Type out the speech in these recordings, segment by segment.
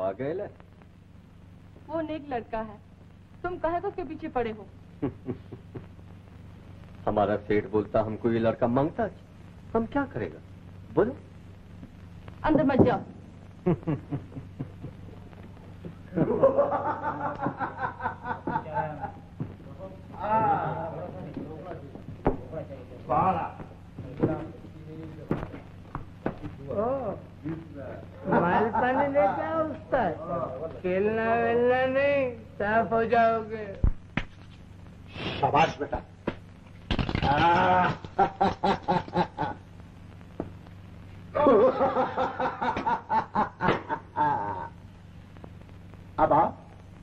गए। वो नेक लड़का है, तुम कहे तो उसके पीछे पड़े हो। हमारा सेठ बोलता हमको ये लड़का मांगता है, हम क्या करेगा बोलो। अंदर मत जाओ। माल पानी लेके आओ उसका, खेलना वेलना नहीं, साफ हो जाओगे। शाबाश बेटा। अब आओ।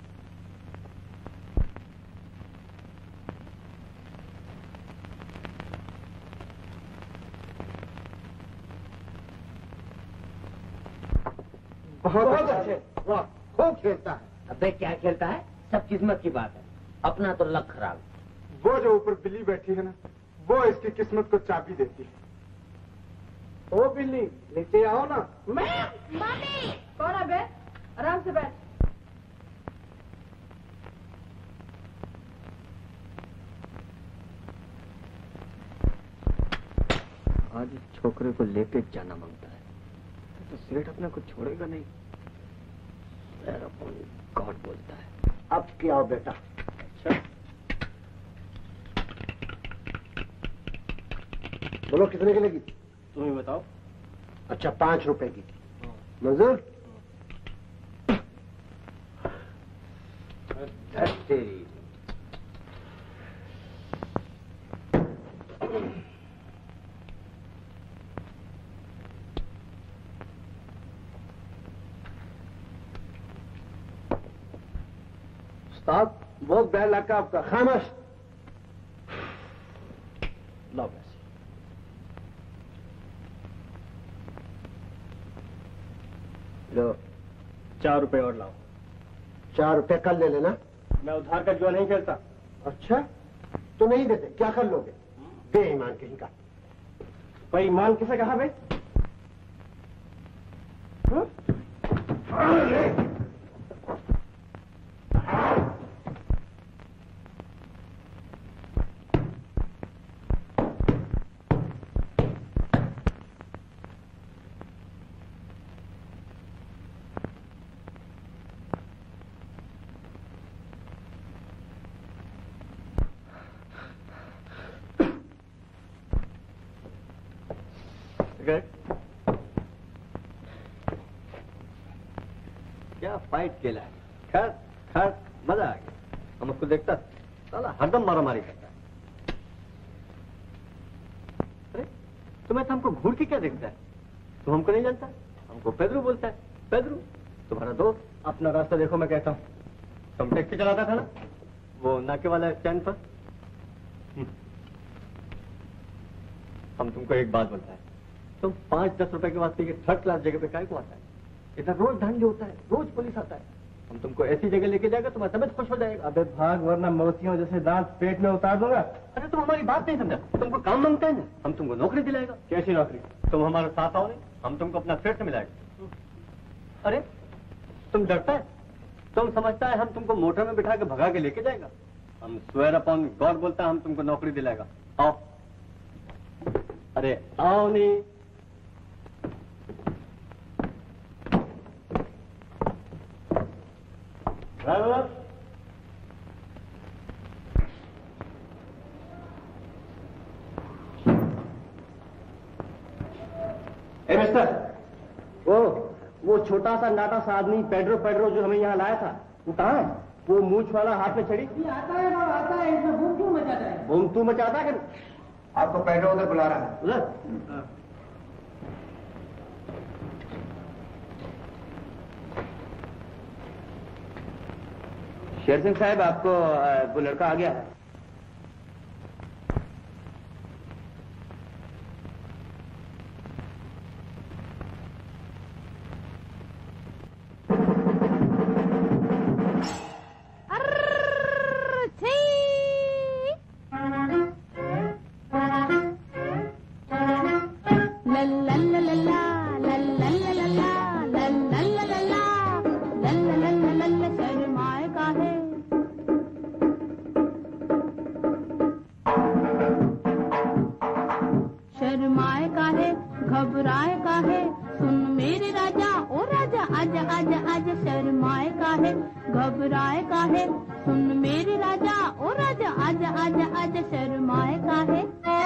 बहुत अच्छे, वाह खूब खेलता है। अबे क्या खेलता है, सब किस्मत की बात है, अपना तो लक खराब। वो जो ऊपर बिल्ली बैठी है ना, वो इसकी किस्मत को चाबी देती है। ओ बिल्ली, नीचे आओ ना। मैं मामी। कौन है बे? आराम से बैठ। आज इस छोकरे को लेके जाना मांगता है तो सेठ अपने को छोड़ेगा नहीं। गॉड बोलता है। अब क्या हो बेटा? अच्छा बोलो कितने की लगी? तुम ही बताओ। अच्छा 5 रुपए की मंजूर? तेरी उस्ताद बहुत बैड लगा आपका। खामोश। लाओ पैसे। लो 4 रुपए और लाओ। 4 रुपए कल ले लेना। मैं उधार का जुआ नहीं खेलता। अच्छा तो नहीं देते, क्या कर लोगे? बेईमान कहीं का। बेईमान किसे कहा भाई? क्या फाइट खेला है। खैर खैर मजा आ गया। हम उसको देखता साला हरदम मारामारी करता है। अरे तुम्हें तो हमको घूर के क्या देखता है? तुम हमको नहीं जानता? हमको पेड्रो बोलता है। पेड्रो तुम्हारा दोस्त। अपना रास्ता देखो मैं कहता हूँ। तुम टैक्सी चलाता था ना वो नाके वाला स्टैंड पर। हम तुमको एक बात बोलता है, तुम 5-10 रुपए के वास्ते ये 3rd क्लास जगह पे काहे को आता है? इधर रोज धंधे होता है, रोज पुलिस आता है। हम तुमको ऐसी जगह लेके जाएगा तुम्हारा तबियत खुश हो जाएगा। अबे भाग वरना मौतियों जैसे दांत पेट में उतार दूंगा। अरे तुम हमारी बात नहीं समझा। तुमको काम मांगता है ना, हम तुमको नौकरी दिलाएगा। कैसी नौकरी? तुम हमारे साथ आओ नहीं, हम तुमको अपना सेठ से मिलाएगा। अरे तुम डरता है? तुम समझता है हम तुमको मोटर में बिठा के भगा के लेके जाएगा? हम स्वेयर अपॉन गॉड बोलता है हम तुमको नौकरी दिलाएगा। आओ। अरे आओ नहीं। ड्राइवर ए मिस्टर, वो छोटा सा नाटा सा आदमी पेड्रो जो हमें यहाँ लाया था वो कहाँ है? वो मूछ वाला हाथ में छड़ी। ये आता है और आता है, इसमें बूम क्यों मचाता है? बूम तू मचाता है? आपको पेड्रो उधर बुला रहा है। उधर? शेर सिंह साहब आपको वो लड़का आ गया है। ला ला ला ला ला ला ला ला ला ला ला ला ला घबराए काहे, सुन मेरे राजा, ओ राजा आजा आजा आजा, शर्माए काहे, घबराए काहे, सुन मेरे राजा, ओ राजा आजा आजा आजा, शर्माए काहे।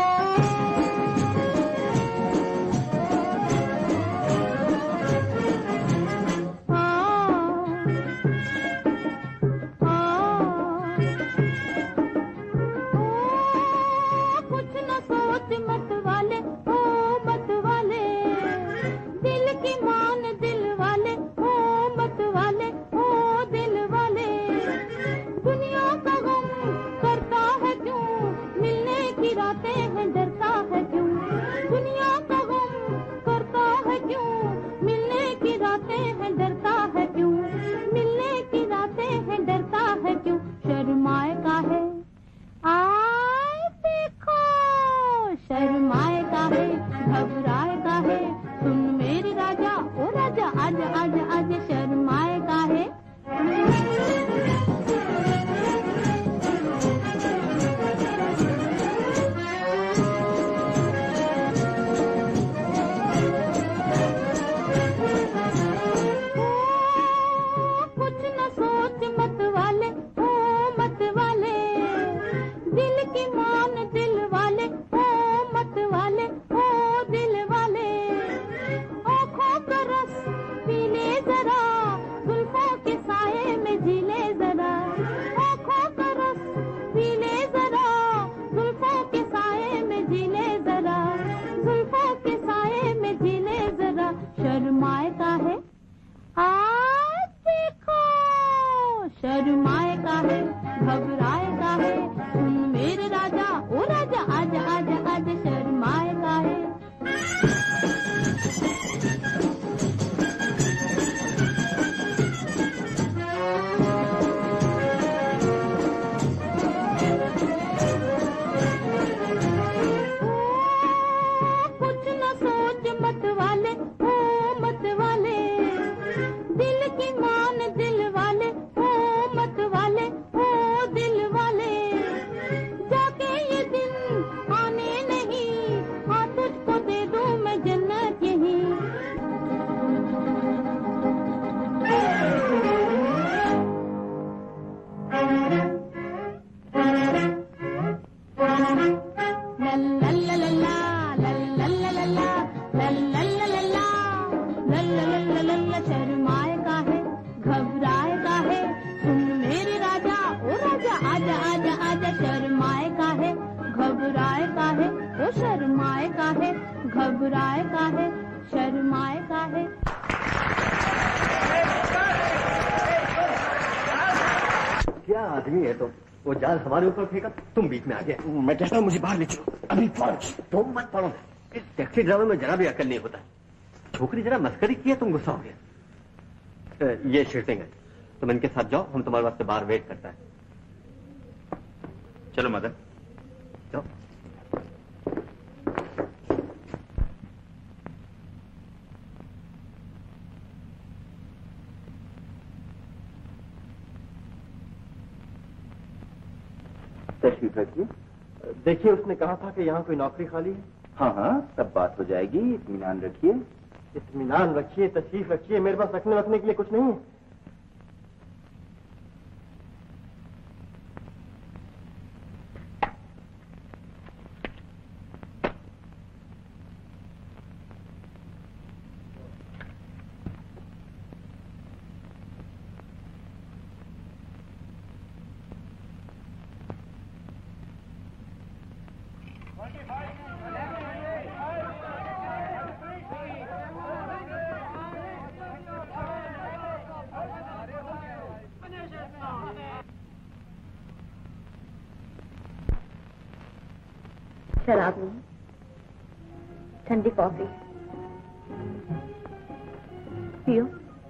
हमारे ऊपर फेंका, तुम बीच में आ गए। मैं कहता हूँ मुझे बाहर ले चलो, अभी पहुंच। तुम मत पढ़ो, इस टैक्सी ड्राइवर में जरा भी अकल नहीं होता। छोकरी जरा मस्करी की है, तुम गुस्सा हो गया। ये शूटिंग है, तुम इनके साथ जाओ, हम तुम्हारे वास्ते बाहर वेट करता है। चलो मदन, जाओ। तशरीफ रखिए। देखिए, उसने कहा था कि यहाँ कोई नौकरी खाली है। हाँ हाँ, सब बात हो जाएगी, इत्मीनान रखिए। इत्मीनान रखिए, तशरीफ रखिए, मेरे पास रखने के लिए कुछ नहीं है। शराब नहीं, ठंडी कॉफी पियो।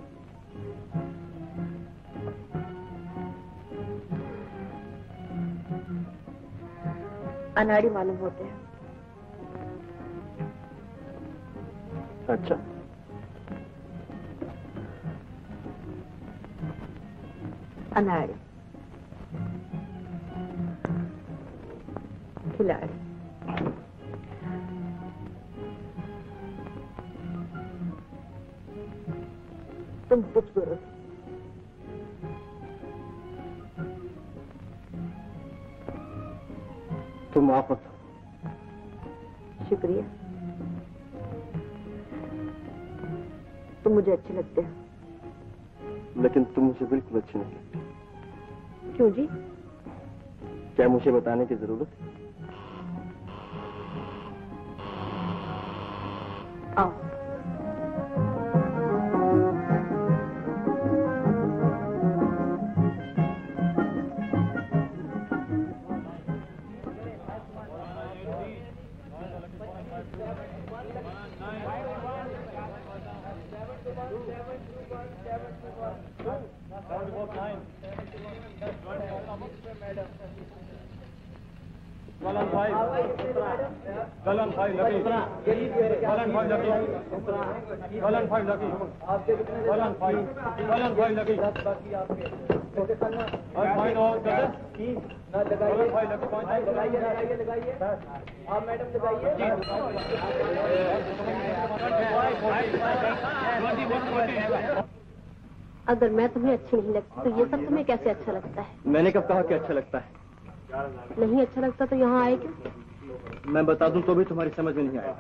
अनाड़ी मालूम होते हैं। अच्छा, अनाड़ी खिलाड़ी। तुम खूबसूरत हो। तुम आफत हो। शुक्रिया। तुम मुझे अच्छे लगते हो। लेकिन तुम मुझे बिल्कुल अच्छी नहीं लगती। क्यों जी? क्या मुझे बताने की जरूरत है? आओ। अगर मैं तुम्हें अच्छी नहीं लगती तो ये सब तुम्हें कैसे अच्छा लगता है? मैंने कब कहा कि अच्छा लगता है? नहीं अच्छा लगता तो यहाँ आए क्यों? मैं बता दूं तो भी तुम्हारी समझ में नहीं आएगा।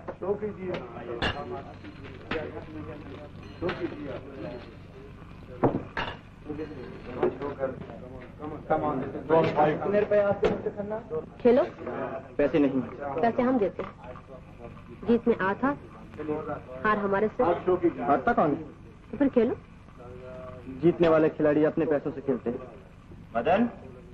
खेलो। पैसे नहीं। पैसे हम देते हैं। जीत में आ था, हार हमारे से। हारता कौन है? तो फिर खेलो। जीतने वाले खिलाड़ी अपने पैसों से खेलते हैं। मदन,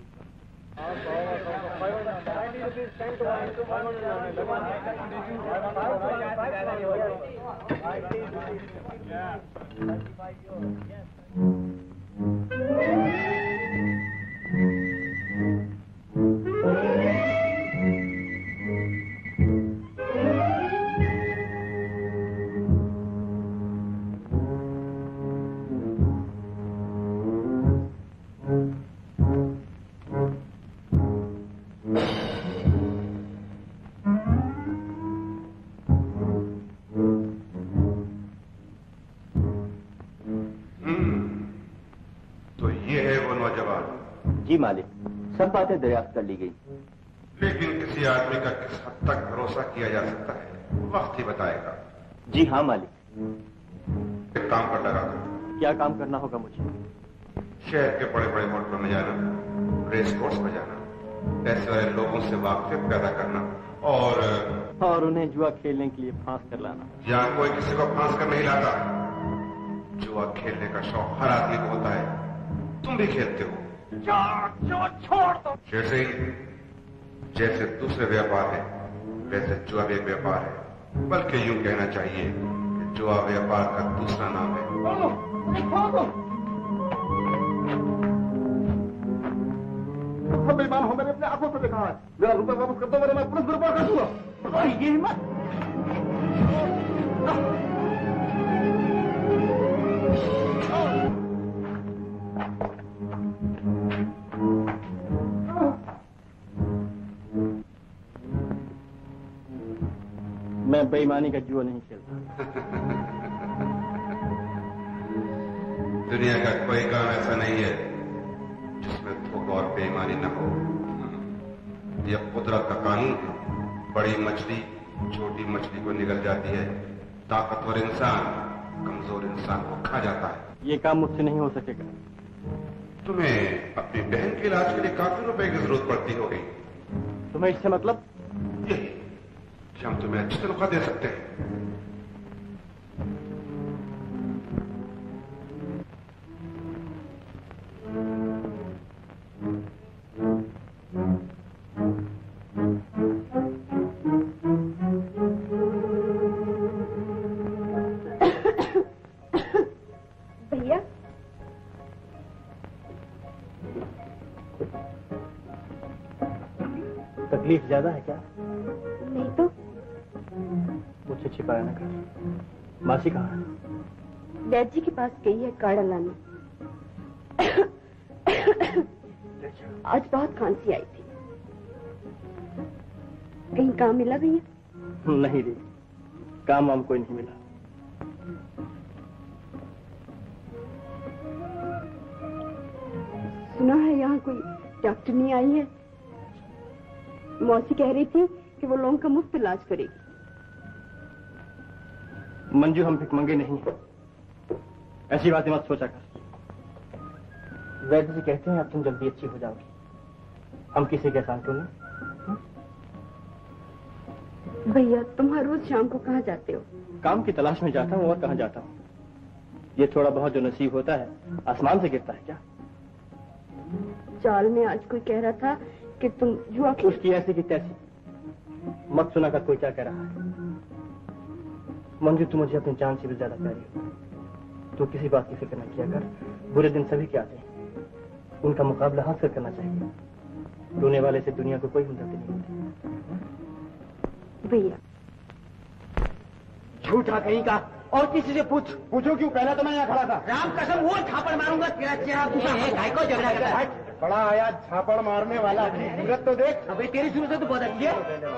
जी मालिक, सब बातें दरियाफ्त कर ली गई। लेकिन किसी आदमी का किस हद तक भरोसा किया जा सकता है, वक्त ही बताएगा। जी हाँ मालिक। एक काम कर लगा। क्या काम करना होगा मुझे? शहर के बड़े बड़े होटलों में जाना, रेस कोर्स में जाना, ऐसे वाले लोगों से वाकिफ पैदा करना और उन्हें जुआ खेलने के लिए फांस कर लाना। यहाँ कोई किसी को फांस कर नहीं लाता। जुआ खेलने का शौक हर आदमी को होता है। तुम भी खेलते हो। छोड़ दो। शेर सिंह, जैसे दूसरे व्यापार है वैसे जुआ भी एक व्यापार है, बल्कि यूं कहना चाहिए कि जुआ व्यापार का दूसरा नाम है। बेईमान हो, मैंने अपने आंखों से देखा है। मेरा रुपया वापस कर दो, वरना मैं पुलिस में रिपोर्ट कर दूंगा। ये हिम्मत। मैं बेईमानी का जुआ नहीं खेलता। दुनिया का कोई काम ऐसा नहीं है जिसमें धोखा और बेईमानी न हो। यह कुदरत का कानून है। बड़ी मछली छोटी मछली को निगल जाती है। ताकतवर इंसान कमजोर इंसान को खा जाता है। ये काम मुझसे नहीं हो सकेगा। तुम्हें अपनी बहन के इलाज के लिए काफी रुपए की जरूरत पड़ती होगी। तुम्हें इससे मतलब? यही कि हम तुम्हें अच्छी तनख्वाह दे सकते हैं। भैया, तकलीफ ज्यादा है क्या? नहीं तो। मुझसे छिपाया न कर। मासी कहाँ है? वैद्य जी के पास गई है काढ़ा लाने। आज बहुत खांसी आई थी। कहीं काम मिला भैया? नहीं रे, काम वाम कोई नहीं मिला। सुना है यहाँ कोई डॉक्टर नहीं आई है। मौसी कह रही थी कि वो लोगों का मुफ्त इलाज करेगी। मंजू, हम भिखमंगे नहीं, ऐसी बातें मत सोचा कर। वैद्य जी कहते हैं अब तुम जल्दी अच्छी हो जाओगी, हम किसी के एहसान क्यों नहीं। भैया तुम हर रोज शाम को कहाँ जाते हो? काम की तलाश में जाता हूँ, और कहाँ जाता हूँ। ये थोड़ा बहुत जो नसीब होता है आसमान से गिरता है क्या? चाल में आज कोई कह रहा था कि तुम जुआ उसकी ऐसी की तैसी मत सुना कर कोई क्या कह रहा है। मंजू, तू मुझे अपनी जान से भी ज्यादा प्यारी हो। तू किसी बात की फिक्र न किया कर। बुरे दिन सभी के आते हैं, उनका मुकाबला हंस कर करना चाहिए। रोने वाले से दुनिया को कोई हमदर्दी नहीं होती। भैया झूठा कहीं का, और किसी से पूछो क्यों? पहला तो मैं यहाँ खड़ा था। राम कसम वो थापड़ मारूंगा तेरा चेहरा घाई को झगड़ा कर। बड़ा आया झापड़ मारने वाला, सूरत तो देख। अबे तेरी सूरत तो बहुत अच्छी है।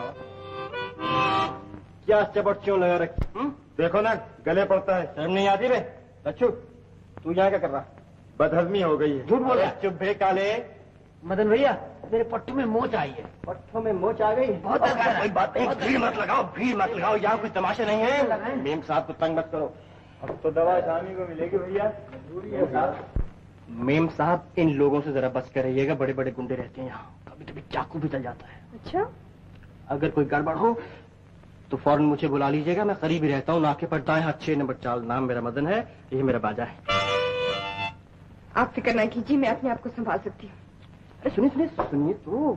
क्या चबट क्यों लगा रखी? देखो ना गले पड़ता है। शर्म नहीं आती रे? अच्छू, तू यहाँ क्या कर रहा? बदहजमी हो गई है। झूठ बोल रहा। चुप भे काले। मदन भैया, मेरे पट्टू में मोच आई है। पट्टों में मोच आ गई? बहुत कोई बात नहीं, भीड़ मत लगाओ, भीड़ मत लगाओ, यहाँ कोई तमाशा नहीं है। मेम साहब को तंग मत करो। अब तो दवा शामी को मिलेगी भैया, मजबूरी है साहब। मेम साहब, इन लोगों से जरा बच कर रहिएगा, बड़े बड़े गुंडे रहते हैं यहाँ, कभी कभी चाकू भी चल जाता है। अच्छा, अगर कोई गड़बड़ हो तो फौरन मुझे बुला लीजिएगा, मैं करीब ही रहता हूँ, नाके पर दाएं हाथ 6 नंबर चाल। नाम मेरा मदन है, ये मेरा बाजा है। आप फिक्र ना कीजिए, मैं अपने आप को संभाल सकती हूँ। अरे सुनिए सुनिए सुनिए तो,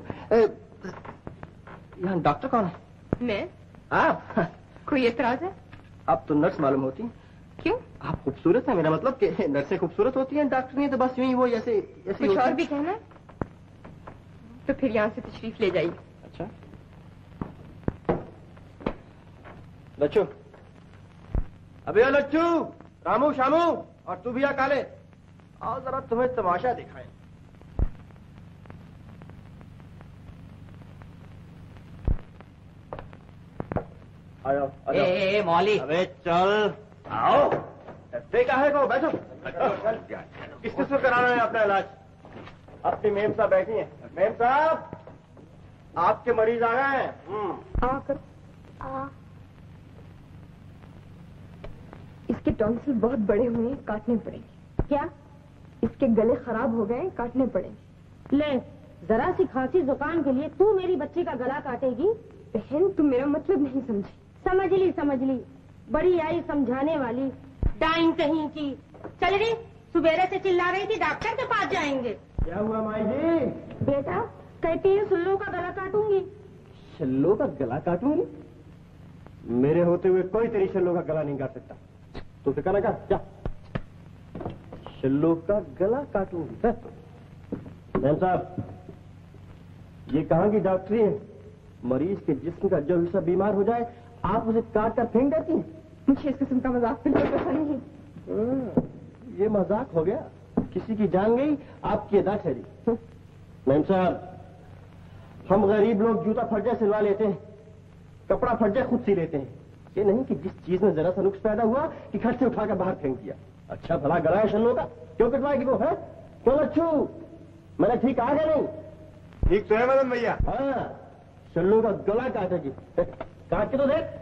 यहाँ डॉक्टर कौन है? मैं। आप? कोई एतराज है? आप तो नर्स मालूम होती। क्यों? आप खूबसूरत है, मेरा मतलब कि नर्सें खूबसूरत होती हैं, डॉक्टर नहीं तो बस यूं ही वो ऐसे ऐसे कुछ और भी कहना है? तो फिर यहाँ से तशरीफ ले जाइए। अच्छा लच्चू, अबे लच्चू, रामू शामू, और तू भी आ काले, आओ जरा तुम्हें तमाशा दिखाएं। आओ ए मौली, अबे चल आओ। देखा है को बैठो। किस को कराना है अपना इलाज? अपनी मेम साहब बैठी हैं। मेम साहब, आपके मरीज आ गए हैं। इसके टॉन्सिल बहुत बड़े हुए हैं, काटने पड़ेंगे। क्या? इसके गले खराब हो गए, काटने पड़ेंगे। ले, जरा सी खांसी जुकाम के लिए तू मेरी बच्ची का गला काटेगी? बहन तुम मेरा मतलब नहीं समझी। समझ ली, बड़ी आई समझाने वाली, डाइन कहीं की। चल रही, सुबेरे से चिल्ला रही थी डॉक्टर के पास जाएंगे। क्या हुआ माई जी? बेटा कहती है सुल्लू का गला काटूंगी। शल्लो का गला काटूंगी? मेरे होते हुए कोई तेरी शल्लो का गला नहीं काट सकता। तू फिक्र ना कर, जा। शल्लो का गला काटूंगी? मैम साहब, ये कहाँ की डॉक्टरी है? मरीज के जिस्म का जो हिस्सा बीमार हो जाए आप उसे काट कर फेंक देती हैं। मुझे इस किस्म का मजाक बिल्कुल पसंद नहीं। ये मजाक हो गया, किसी की जान गई, आपकी अदा ठहरी। मैम साहब, हम गरीब लोग जूता फर्जा सिलवा लेते हैं, कपड़ा फर्जा खुद सी लेते हैं। ये नहीं कि जिस चीज में जरा सा नुक्स पैदा हुआ कि घर से उठाकर बाहर फेंक दिया। अच्छा भला गला है शल्लो का, क्यों कटवाएगी वो? है क्यों लच्छू? मैंने ठीक आ गया नहीं? ठीक तो है मदन भैया। हाँ, शल्लो का गला काटेगी। काट के तो देख।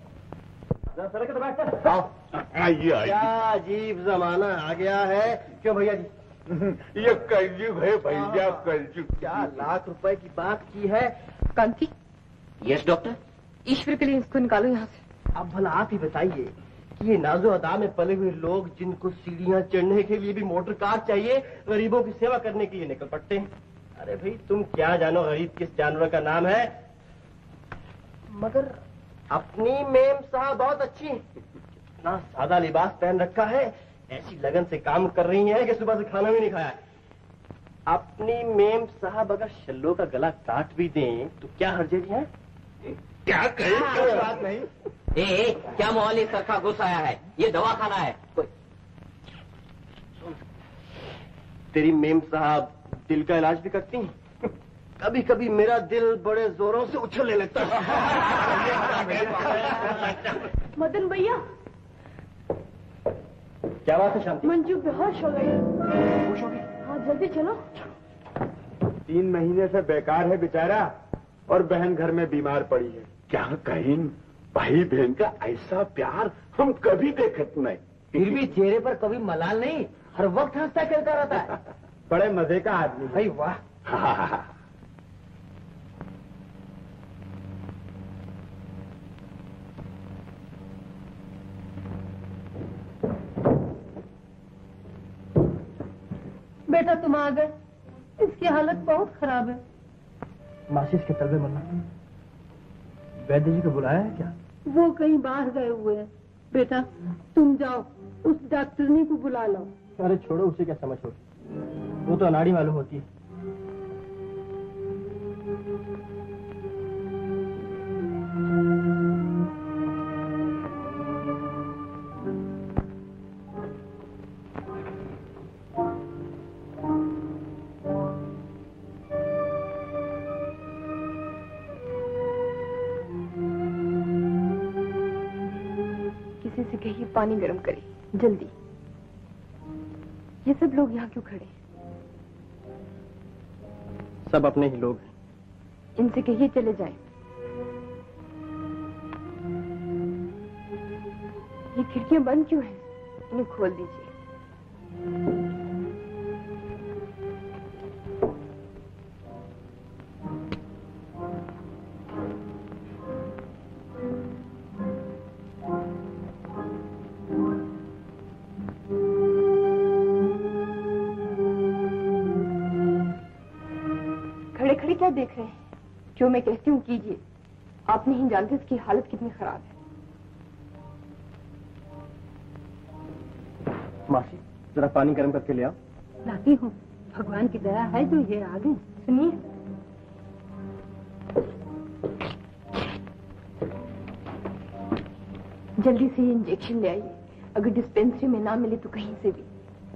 सड़क तो बैठ कर। आइए क्या अजीब जमाना आ गया है। क्यों भैया जी? ये कलयुग है भैया, कलयुग। क्या लाख रुपए की बात की है? कांति, यस डॉक्टर। ईश्वर के लिए इसको निकालो यहाँ से। अब भला आप ही बताइए कि ये नाजो अदा में पले हुए लोग जिनको सीढ़ियां चढ़ने के लिए भी मोटर कार चाहिए, गरीबों की सेवा करने के लिए निकल पड़ते हैं। अरे भाई तुम क्या जानो गरीब किस जानवर का नाम है। मगर अपनी मेम साहब बहुत अच्छी, इतना सादा लिबास पहन रखा है, ऐसी लगन से काम कर रही है कि सुबह से खाना भी नहीं खाया है। अपनी मेम साहब अगर शल्लो का गला काट भी दें तो क्या हर्जे है? क्या कहें? कोई बात नहीं। ए, क्या मौली सर का गुस्सा आया है? ये दवा खाना है कोई। तेरी मेम साहब दिल का इलाज भी करती हैं? कभी कभी मेरा दिल बड़े जोरों से उछलने लगता है। मदन भैया, क्या बात है शांति? मंजू बेहोश हो गई। खुश होगी? हाँ जल्दी चलो। 3 महीने से बेकार है बेचारा और बहन घर में बीमार पड़ी है। क्या कहीं भाई बहन का ऐसा प्यार हम कभी देखत नहीं। फिर भी चेहरे पर कभी मलाल नहीं, हर वक्त हंसता खेलता रहता है। बड़े मजे का आदमी भाई वाह। बेटा तुम आ गए, इसकी हालत बहुत खराब है। मासी इसके तलबे मरना। वैद्य जी को बुलाया है क्या? वो कहीं बाहर गए हुए हैं। बेटा तुम जाओ, उस डॉक्टरनी को बुला लो। अरे छोड़ो, उसे क्या समझ होती, वो तो अनाड़ी मालूम होती है। से कहिए पानी गर्म करे जल्दी। ये सब लोग यहाँ क्यों खड़े? सब अपने ही लोग हैं। इनसे कहिए चले जाएं। ये खिड़कियां बंद क्यों हैं? इन्हें खोल दीजिए। क्या देख रहे हैं? जो मैं कहती हूँ कीजिए। आप नहीं जानते इसकी हालत कितनी खराब है। मासी जरा पानी गर्म करके ले आओ। लाती हूँ। भगवान की दया है जो ये आ गई। सुनिए, जल्दी से ये इंजेक्शन ले आइए। अगर डिस्पेंसरी में ना मिले तो कहीं से भी।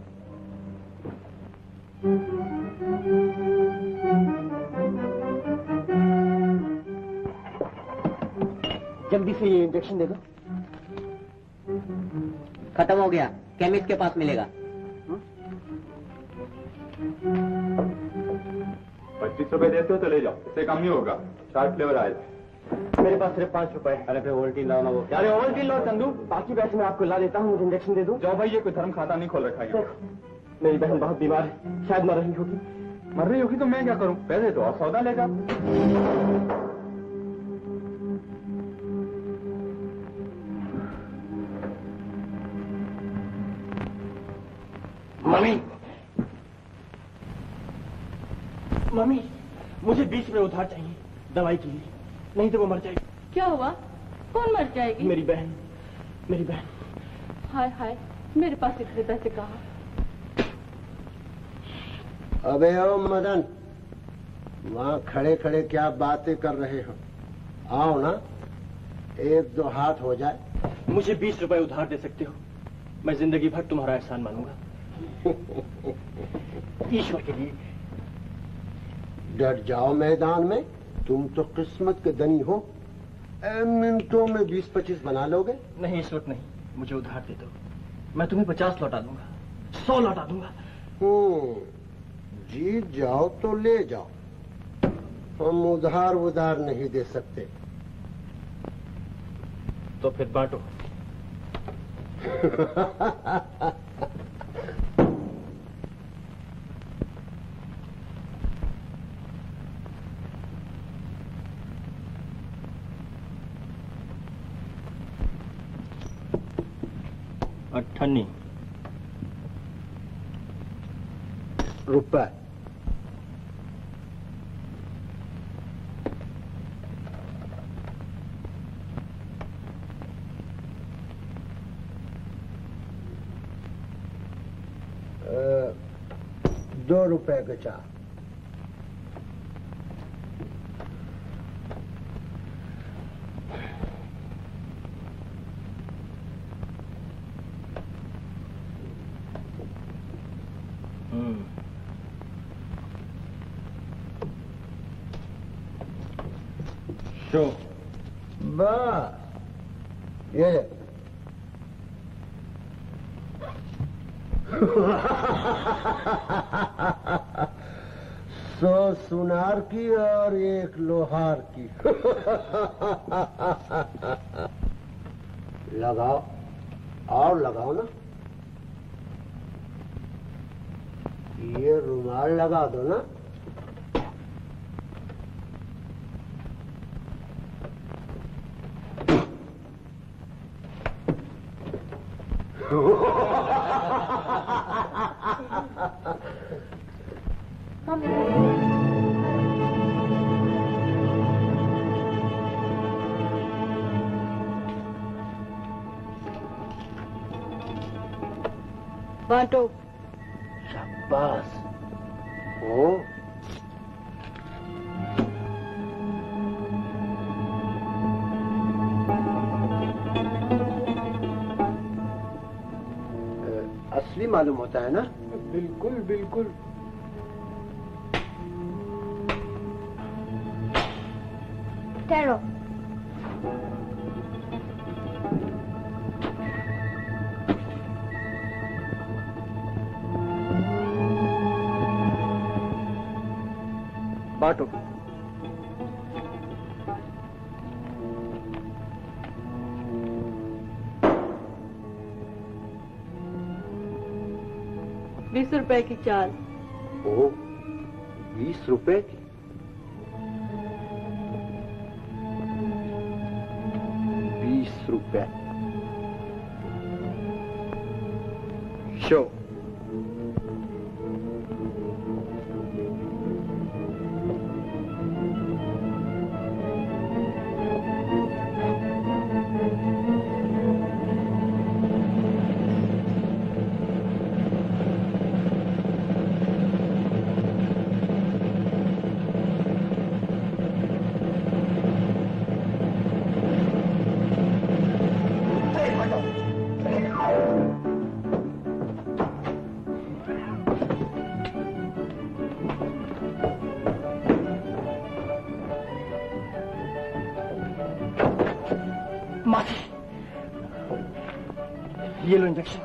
जल्दी से ये इंजेक्शन दे दो। खत्म हो गया, केमिस्ट के पास मिलेगा। 25 रुपए देते हो तो ले जाओ, इससे कम नहीं होगा। 4 फ्लेवर आएगा। मेरे पास सिर्फ 5 रुपए। अरे फिर ओवल्टीन लाओ ना। वो क्या? अरे ओवल्टीन लो चंदू, बाकी पैसे मैं आपको ला देता हूँ। मुझे इंजेक्शन दे दो। जाओ भाई, ये कोई धर्म खाता नहीं खोल रखा है। मेरी बहन बहुत बीमार है, शायद मर रही होगी। मर रही होगी तो मैं क्या करूँ? पैसे तो और सौदा लेगा। मम्मी, मुझे 20 रुपए उधार चाहिए दवाई के लिए, नहीं तो वो मर जाएगी। क्या हुआ? कौन मर जाएगी? मेरी बहन, मेरी बहन। हाय हाय, मेरे पास इतने पैसे कहाँ? अबे ओ मदन, वहाँ खड़े खड़े क्या बातें कर रहे हो? आओ ना, 1-2 हाथ हो जाए। मुझे 20 रुपए उधार दे सकते हो? मैं जिंदगी भर तुम्हारा एहसान मानूंगा। ईश्वर के लिए। डट जाओ मैदान में, तुम तो किस्मत के धनी हो। मिनटों में 20-25 बना लोगे? नहीं इस वक्त नहीं, मुझे उधार दे दो। मैं तुम्हें 50 लौटा दूंगा, 100 लौटा दूंगा। जीत जाओ तो ले जाओ, हम उधार नहीं दे सकते। तो फिर बांटो। अठन्नी रुपए। ₹2 का चार। शो बस ये 100 सुनार की और 1 लोहार की। लगाओ और लगाओ ना। ये रुमाल लगा दो ना। बांटो। शाबाश। ओ असली मालूम होता है ना? बिल्कुल बिल्कुल। ठहरो। बांटो। ₹20 की चाल। ओ 20 रुपए की। ₹20 शो। ये लो इंजेक्शन।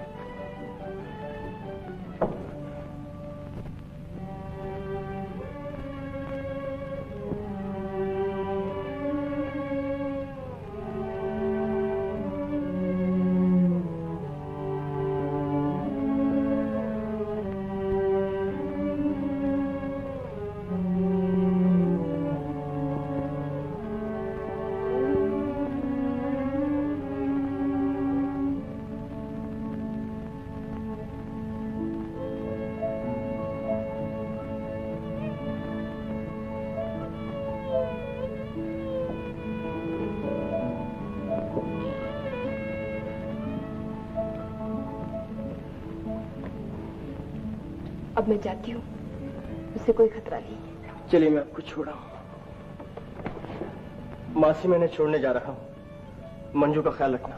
अब मैं जाती हूँ, उससे कोई खतरा नहीं। चलिए मैं आपको छोड़ा हूँ। मासी मैंने छोड़ने जा रहा हूँ। मंजू का ख्याल रखना।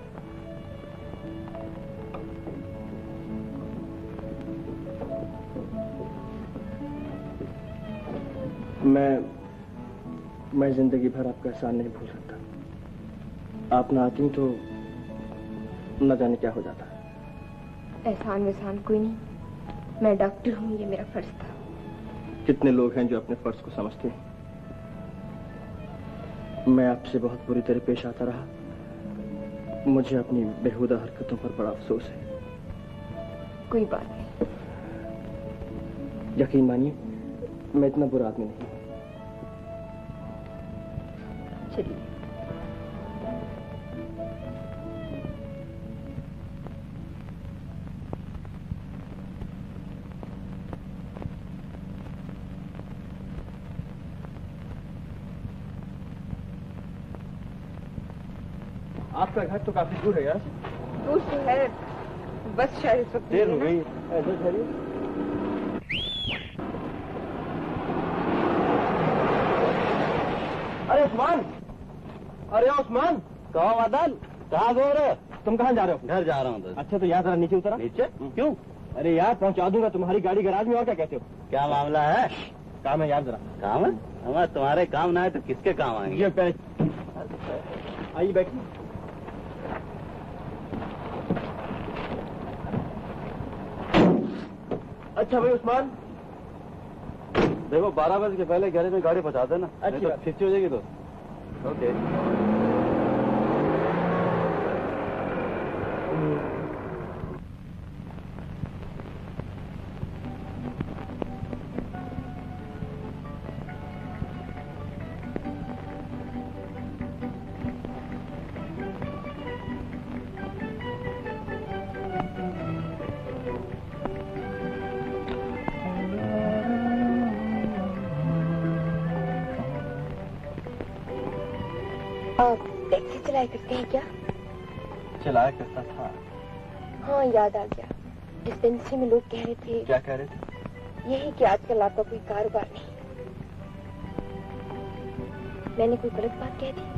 मैं जिंदगी भर आपका एहसान नहीं भूल सकता। आप ना आती तो न जाने क्या हो जाता। एहसान वहसान कोई नहीं, मैं डॉक्टर हूँ, ये मेरा फर्ज था। कितने लोग हैं जो अपने फर्ज को समझते हैं। मैं आपसे बहुत बुरी तरह पेश आता रहा। मुझे अपनी बेहुदा हरकतों पर बड़ा अफसोस है। कोई बात नहीं। यकीन मानिए मैं इतना बुरा आदमी नहीं हूँ। चलिए। आपका घर तो काफी दूर है यार। दूर से है, बस शायद इस वक्त देर हो गई। ऐसे ठहरिए। अरे उस्मान, अरे उस्मान। कहो मदन, कहाँ गो रहे? तुम कहाँ जा रहे हो? घर जा रहा हूँ। अच्छा तो यार जरा नीचे उतरा। नीचे क्यों? अरे यार पहुंचा दूंगा तुम्हारी गाड़ी गैराज में, और क्या कहते हो? क्या मामला है? काम है यार जरा। काम है? हमारे तुम्हारे काम ना है तो किसके काम आएंगे? आइए बैठिए। अच्छा भाई उस्मान, देखो 12 बजे के पहले गैरेज में गाड़ी पहुंचा देना, नहीं तो फिक्स हो जाएगी तो। ओके। टैक्सी चलाया करते हैं क्या? चलाया करता था। हाँ याद आ गया, डिस्पेंसरी में लोग कह रहे थे। क्या कह रहे थे? यही कि आजकल आपका कोई कारोबार नहीं। मैंने कोई गलत बात कह दी?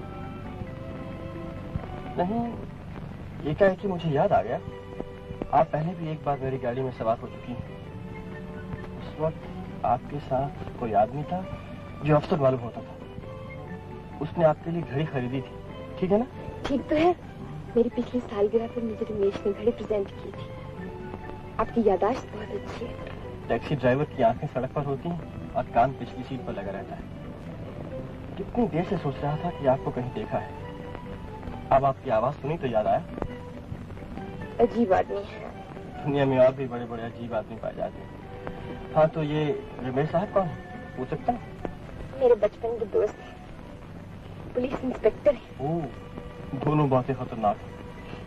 नहीं, ये क्या है कि मुझे याद आ गया, आप पहले भी एक बार मेरी गाड़ी में सवार हो चुकी हैं। उस वक्त आपके साथ कोई आदमी था जो अफसर मालूम होता था। उसने आपके लिए घड़ी खरीदी थी, ठीक है ना? ठीक तो है। मेरी पिछली सालगिरह पर मुझे रमेश ने घड़ी प्रेजेंट की थी। आपकी याददाश्त बहुत अच्छी है। टैक्सी ड्राइवर की आंखें सड़क पर होती हैं और कान पिछली सीट पर लगा रहता है। कितनी देर से सोच रहा था कि आपको कहीं देखा है। अब आपकी आवाज सुनी तो याद आया। अजीब आदमी है। दुनिया में और भी बड़े बड़े अजीब आदमी पाए जाते हैं। हाँ, तो ये रमेश साहब कौन है, पूछ सकता हूँ? मेरे बचपन के दोस्त हैं, पुलिस इंस्पेक्टर है। ओह, दोनों बातें खतरनाक हैं।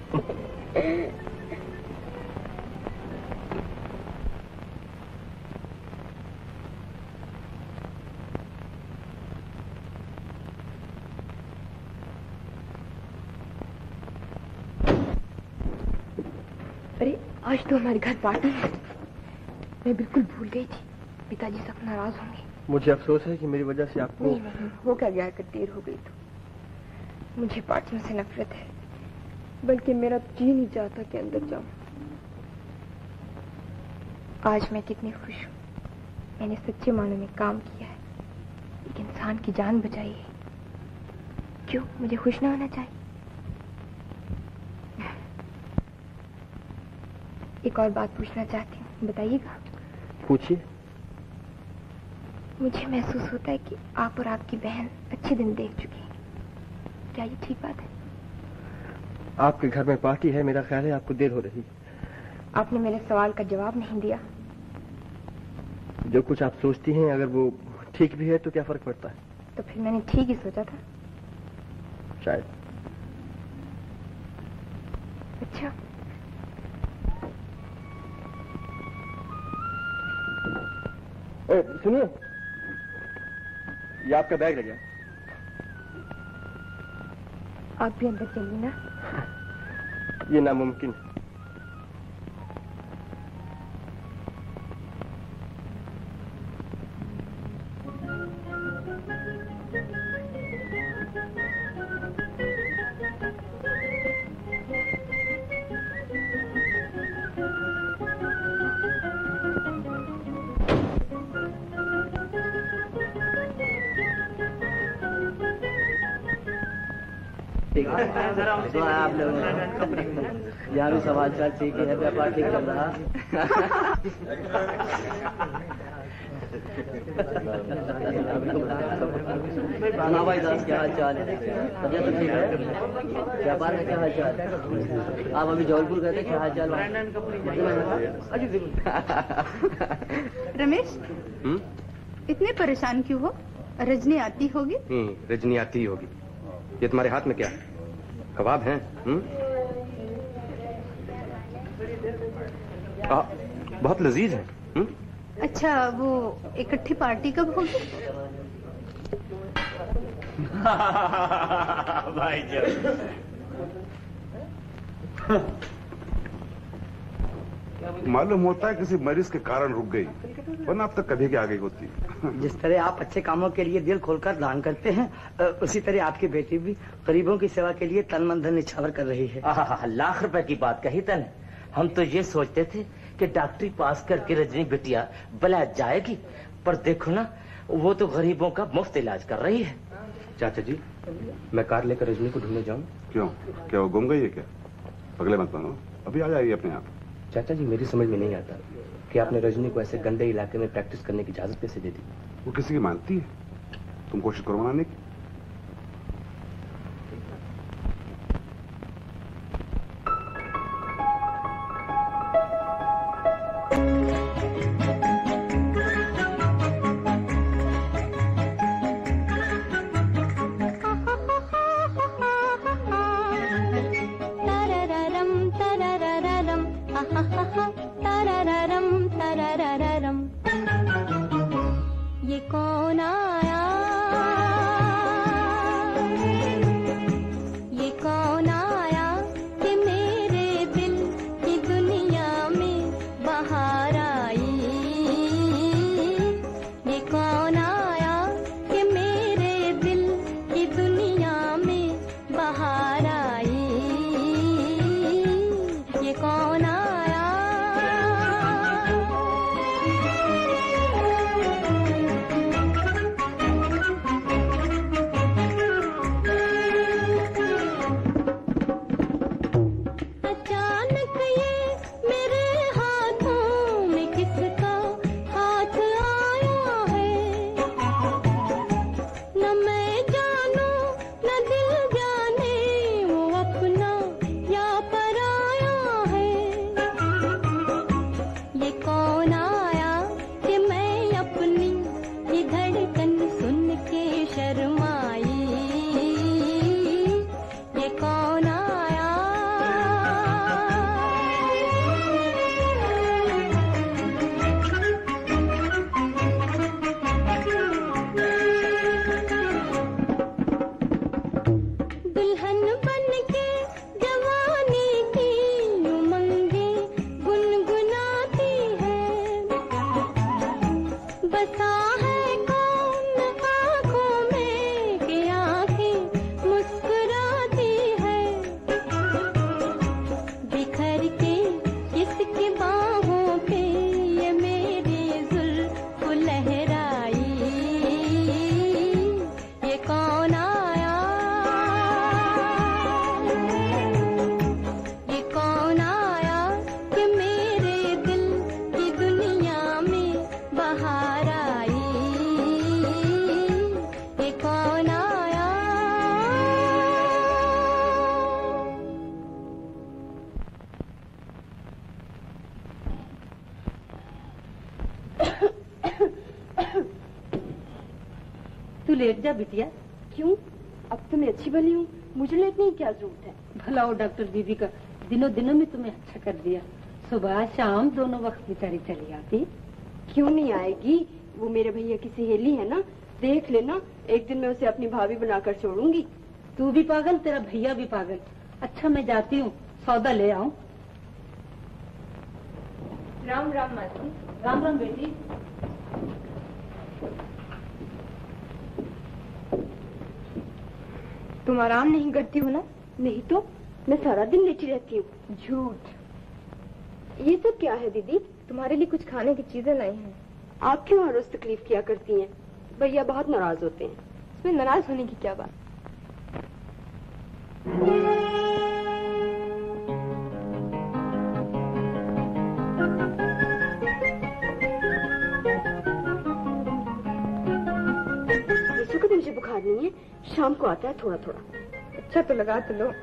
अरे आज तो हमारे घर पार्टी है। मैं बिल्कुल भूल गई थी। पिताजी सब नाराज होंगे। मुझे अफसोस है कि मेरी वजह से आपको। नहीं, हो क्या गया कि देर हो गई तो। मुझे पार्टियों से नफरत है, बल्कि मेरा जी नहीं चाहता कि अंदर जाऊं। आज मैं कितनी खुश हूँ। मैंने सच्चे मानों में काम किया है, एक इंसान की जान बचाई है। क्यों मुझे खुश ना होना चाहिए? एक और बात पूछना चाहती हूँ, बताइएगा। पूछिए। मुझे महसूस होता है कि आप और आपकी बहन अच्छे दिन देख चुकी हैं। क्या ये ठीक बात है? आपके घर में पार्टी है, मेरा ख्याल है आपको देर हो रही है। आपने मेरे सवाल का जवाब नहीं दिया। जो कुछ आप सोचती हैं, अगर वो ठीक भी है तो क्या फर्क पड़ता है? तो फिर मैंने ठीक ही सोचा था। शायद। अच्छा। सुनिए, ये आपका बैग लग गया। आप भी अंदर चलिए ना। ये नामुमकिन है। तो आप लोग यहाँ भी सवाल चाल ठीक है, व्यापार ठीक चल रहा। सुना भाई दास, क्या हाल चाल है? तबियत तो ठीक है? व्यापार में क्या हाल चाल? आप अभी जौलपुर गए थे, क्या हाल चाल? रमेश, इतने परेशान क्यों हो? रजनी आती होगी? रजनी आती ही होगी। ये तुम्हारे हाथ में क्या है? कबाब हैं? बहुत लजीज है। अच्छा, वो इकट्ठी पार्टी कब होगी? भाई मालूम होता है किसी मरीज के कारण रुक गई, वरना अब तक कभी के आ गई होती। जिस तरह आप अच्छे कामों के लिए दिल खोलकर दान करते हैं, उसी तरह आपकी बेटी भी गरीबों की सेवा के लिए तन मन धन निछावर कर रही है। लाख रुपए की बात कही तने। हम तो ये सोचते थे कि डॉक्टरी पास करके रजनी बिटिया बला जाएगी, पर देखो ना, वो तो गरीबों का मुफ्त इलाज कर रही है। चाचा जी, मैं कार लेकर रजनी को ढूंढने जाऊं? क्यों, क्या वो गुम गई है क्या? अगले मत बनो, अभी आ जाएगी अपने आप। चाचा जी, मेरी समझ में नहीं आता, कि आपने रजनी को ऐसे गंदे इलाके में प्रैक्टिस करने की इजाजत कैसे दे दी? वो किसी की मानती है? तुम कोशिश करो मनाने की। ये कौन आया, ये कौन आया कि मेरे दिल की दुनिया में बाहर आई। ये कौन आया कि मेरे दिल की दुनिया में बाहर आई। ये कौन आया। लेट जा बिटिया। क्यों? अब तो मैं अच्छी भली हूँ, मुझे लेटने की क्या जरूरत है? भला हो डॉक्टर दीदी का, दिनों दिनों में तुम्हें अच्छा कर दिया। सुबह शाम दोनों वक्त बेचारी चली आती। क्यों नहीं आएगी? वो मेरे भैया की सहेली है ना, देख लेना, एक दिन मैं उसे अपनी भाभी बनाकर छोड़ूंगी। तू भी पागल, तेरा भैया भी पागल। अच्छा मैं जाती हूँ, सौदा ले आऊँ। राम राम मासी। राम राम बेटी। तुम आराम नहीं करती हो ना? नहीं तो मैं सारा दिन लेटी रहती हूँ। झूठ। ये सब क्या है दीदी? तुम्हारे लिए कुछ खाने की चीजें लाई हैं। आप क्यों हर रोज तकलीफ किया करती हैं? भैया बहुत नाराज होते हैं। इसमें नाराज होने की क्या बात? का मुझे बुखार नहीं है, शाम को आता है थोड़ा थोड़ा। अच्छा तो लगा तो लो।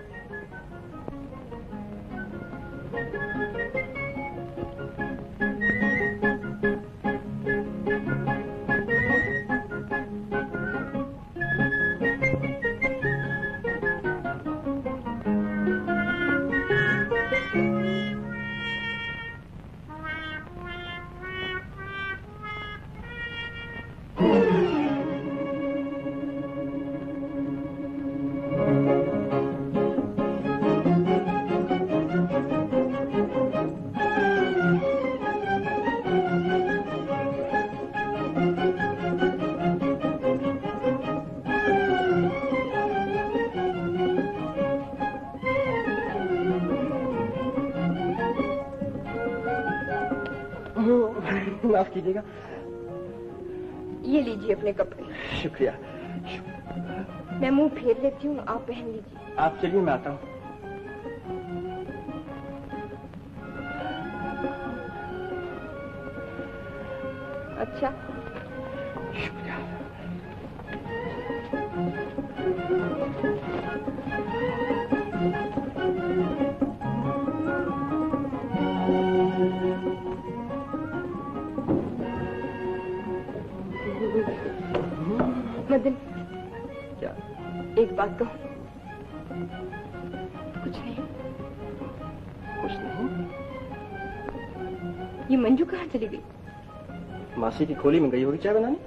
माफ कीजिएगा। ये लीजिए अपने कपड़े। शुक्रिया। मैं मुंह फेर लेती हूँ, आप पहन लीजिए। आप चलिए, मैं आता हूँ। अच्छा, मदन, क्या? एक बात तो कुछ नहीं। कुछ नहीं। ये मंजू कहाँ चली गई? मासी की खोली में गई होगी चाय बनाने।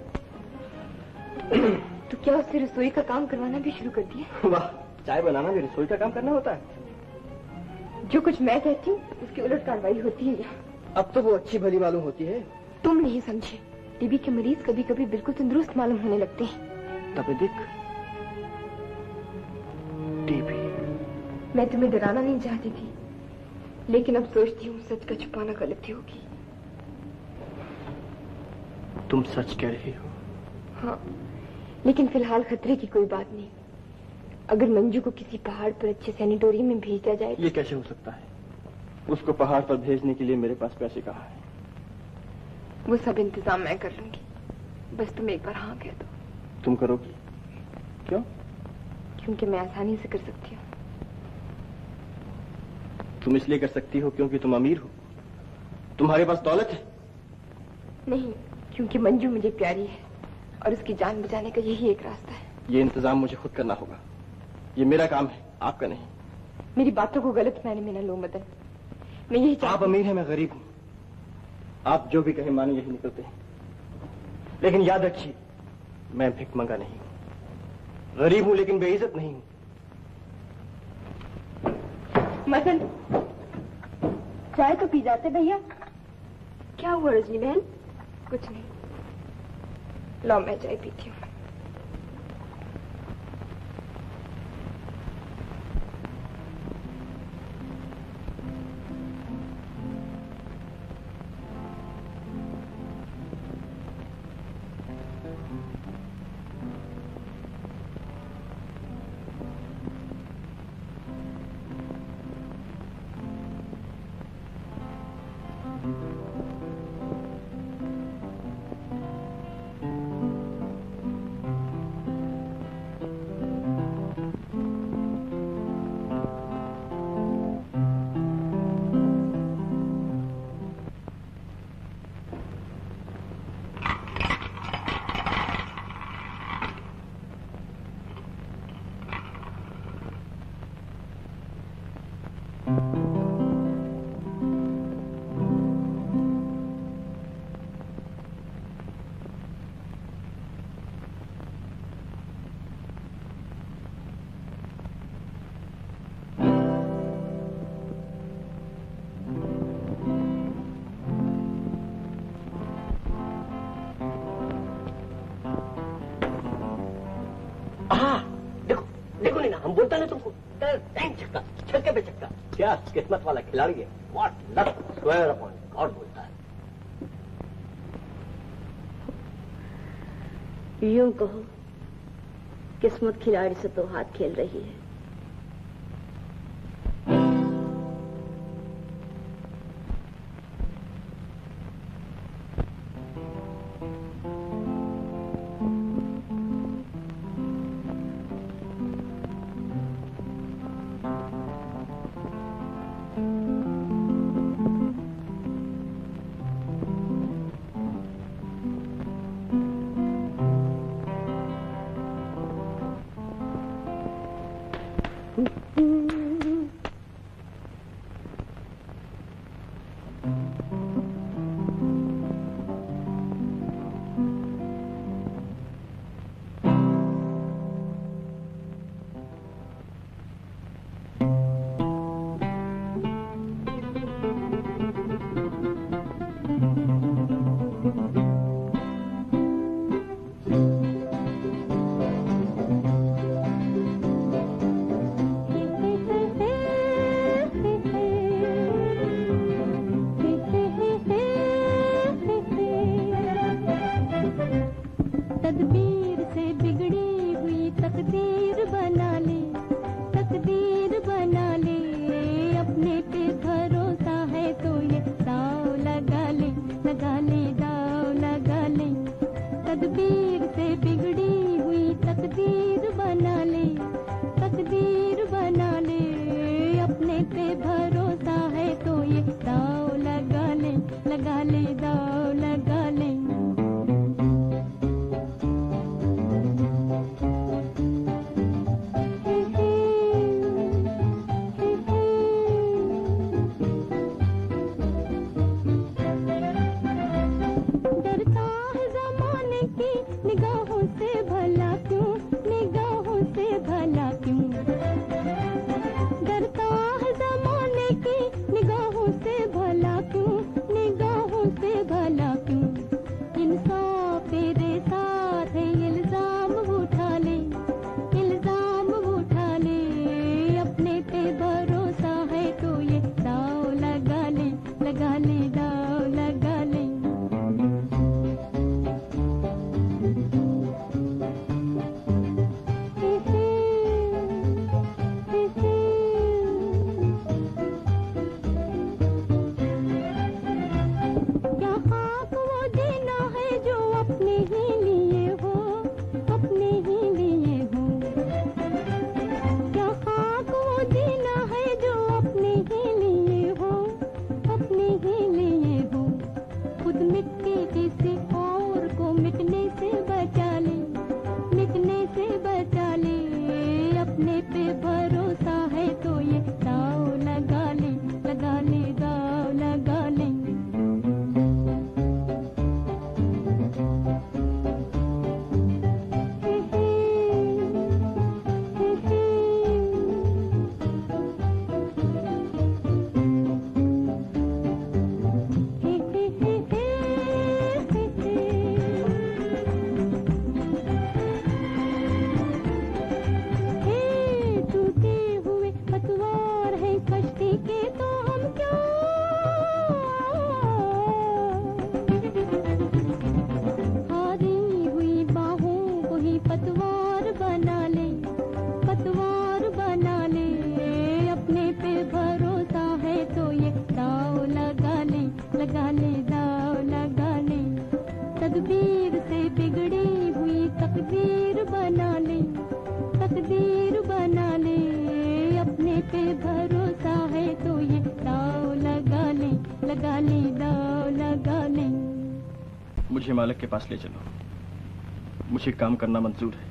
तो क्या उससे रसोई का काम करवाना भी शुरू कर दिया? वाह, चाय बनाना भी रसोई का काम करना होता है। जो कुछ मैं कहती हूँ उसकी उलट कार्रवाई होती है यहाँ। अब तो वो अच्छी भली मालूम होती है। तुम नहीं समझे, टीबी के मरीज कभी कभी बिल्कुल तंदुरुस्त मालूम होने लगते हैं। तब देख, टीबी। मैं तुम्हें डराना नहीं चाहती थी, लेकिन अब सोचती हूँ सच का छुपाना गलती होगी। तुम सच कह रही हो? हाँ, लेकिन फिलहाल खतरे की कोई बात नहीं। अगर मंजू को किसी पहाड़ पर अच्छे सैनिटोरियम में भेजा जाए। ये कैसे हो सकता है? उसको पहाड़ पर भेजने के लिए मेरे पास पैसे कहाँ हैं? वो सब इंतजाम मैं कर लूंगी, बस तुम एक बार हाँ कह दो। तुम करोगी? क्यों? क्योंकि मैं आसानी से कर सकती हूँ। तुम इसलिए कर सकती हो क्योंकि तुम अमीर हो? तुम्हारे पास दौलत है? नहीं, क्योंकि मंजू मुझे प्यारी है और उसकी जान बचाने का यही एक रास्ता है। ये इंतजाम मुझे खुद करना होगा। ये मेरा काम है, आपका नहीं। मेरी बातों को गलत मायने में न लो मदन। मैं यही आप अमीर हैं, मैं गरीब हूँ। आप जो भी कहें माने यही निकलते हैं। लेकिन याद रखिए, मैं भिखमंगा नहीं हूँ। गरीब हूँ लेकिन बेइज्जत नहीं हूँ। मदन, चाय तो पी जाते भैया। क्या हुआ रजनी बहन? कुछ नहीं, लो मैं चाय पीती हूँ। छक्के पे छक्का, क्या किस्मत वाला खिलाड़ी है। What luck square upon God बोलता है। यूं कहो, किस्मत खिलाड़ी से तो हाथ खेल रही है। की निगाहों से भला क्यों, निगाहों से भला क्यों, डरता है जमाने की निगाहों से भला क्यों, निगाहों से भला क्यों, इंसाफ तेरे साथ है इल्जाम उठा ले, इल्जाम उठा ले, अपने पे भरोसा है तो ये दाव लगा ले, लगा ले, दाव लगा ले। क्या खाक वो जीना है जो अपने ही लिए हो, अपने ही लिए हो, क्या खाक वो जीना है जो अपने ही लिए हो, अपने ही लिए हो, खुद मिट के किसी और को मिटने से बचा ले, मिटने से बचा ले, अपने पे भरोसा है तो ये दाव लगा ले, लगा ले, दाव लगा ले। टूटे हुए पतवार हैं कश्ती के तो हम क्यों, हारी हुई बाहों को ही पतवार बना ले, पतवार बना ले, अपने पे भरोसा है तो ये दाव लगा ले, लगा ले, दाव लगा ले, तकदीर से बिगड़ी हुई तकदीर बना ले, तकदीर बना ले, अपने पे भरोसा है तो ये दाव लगा ले, लगा ले, दाव लगा ले। मुझे मालिक के पास ले चलो, मुझे काम करना मंजूर है।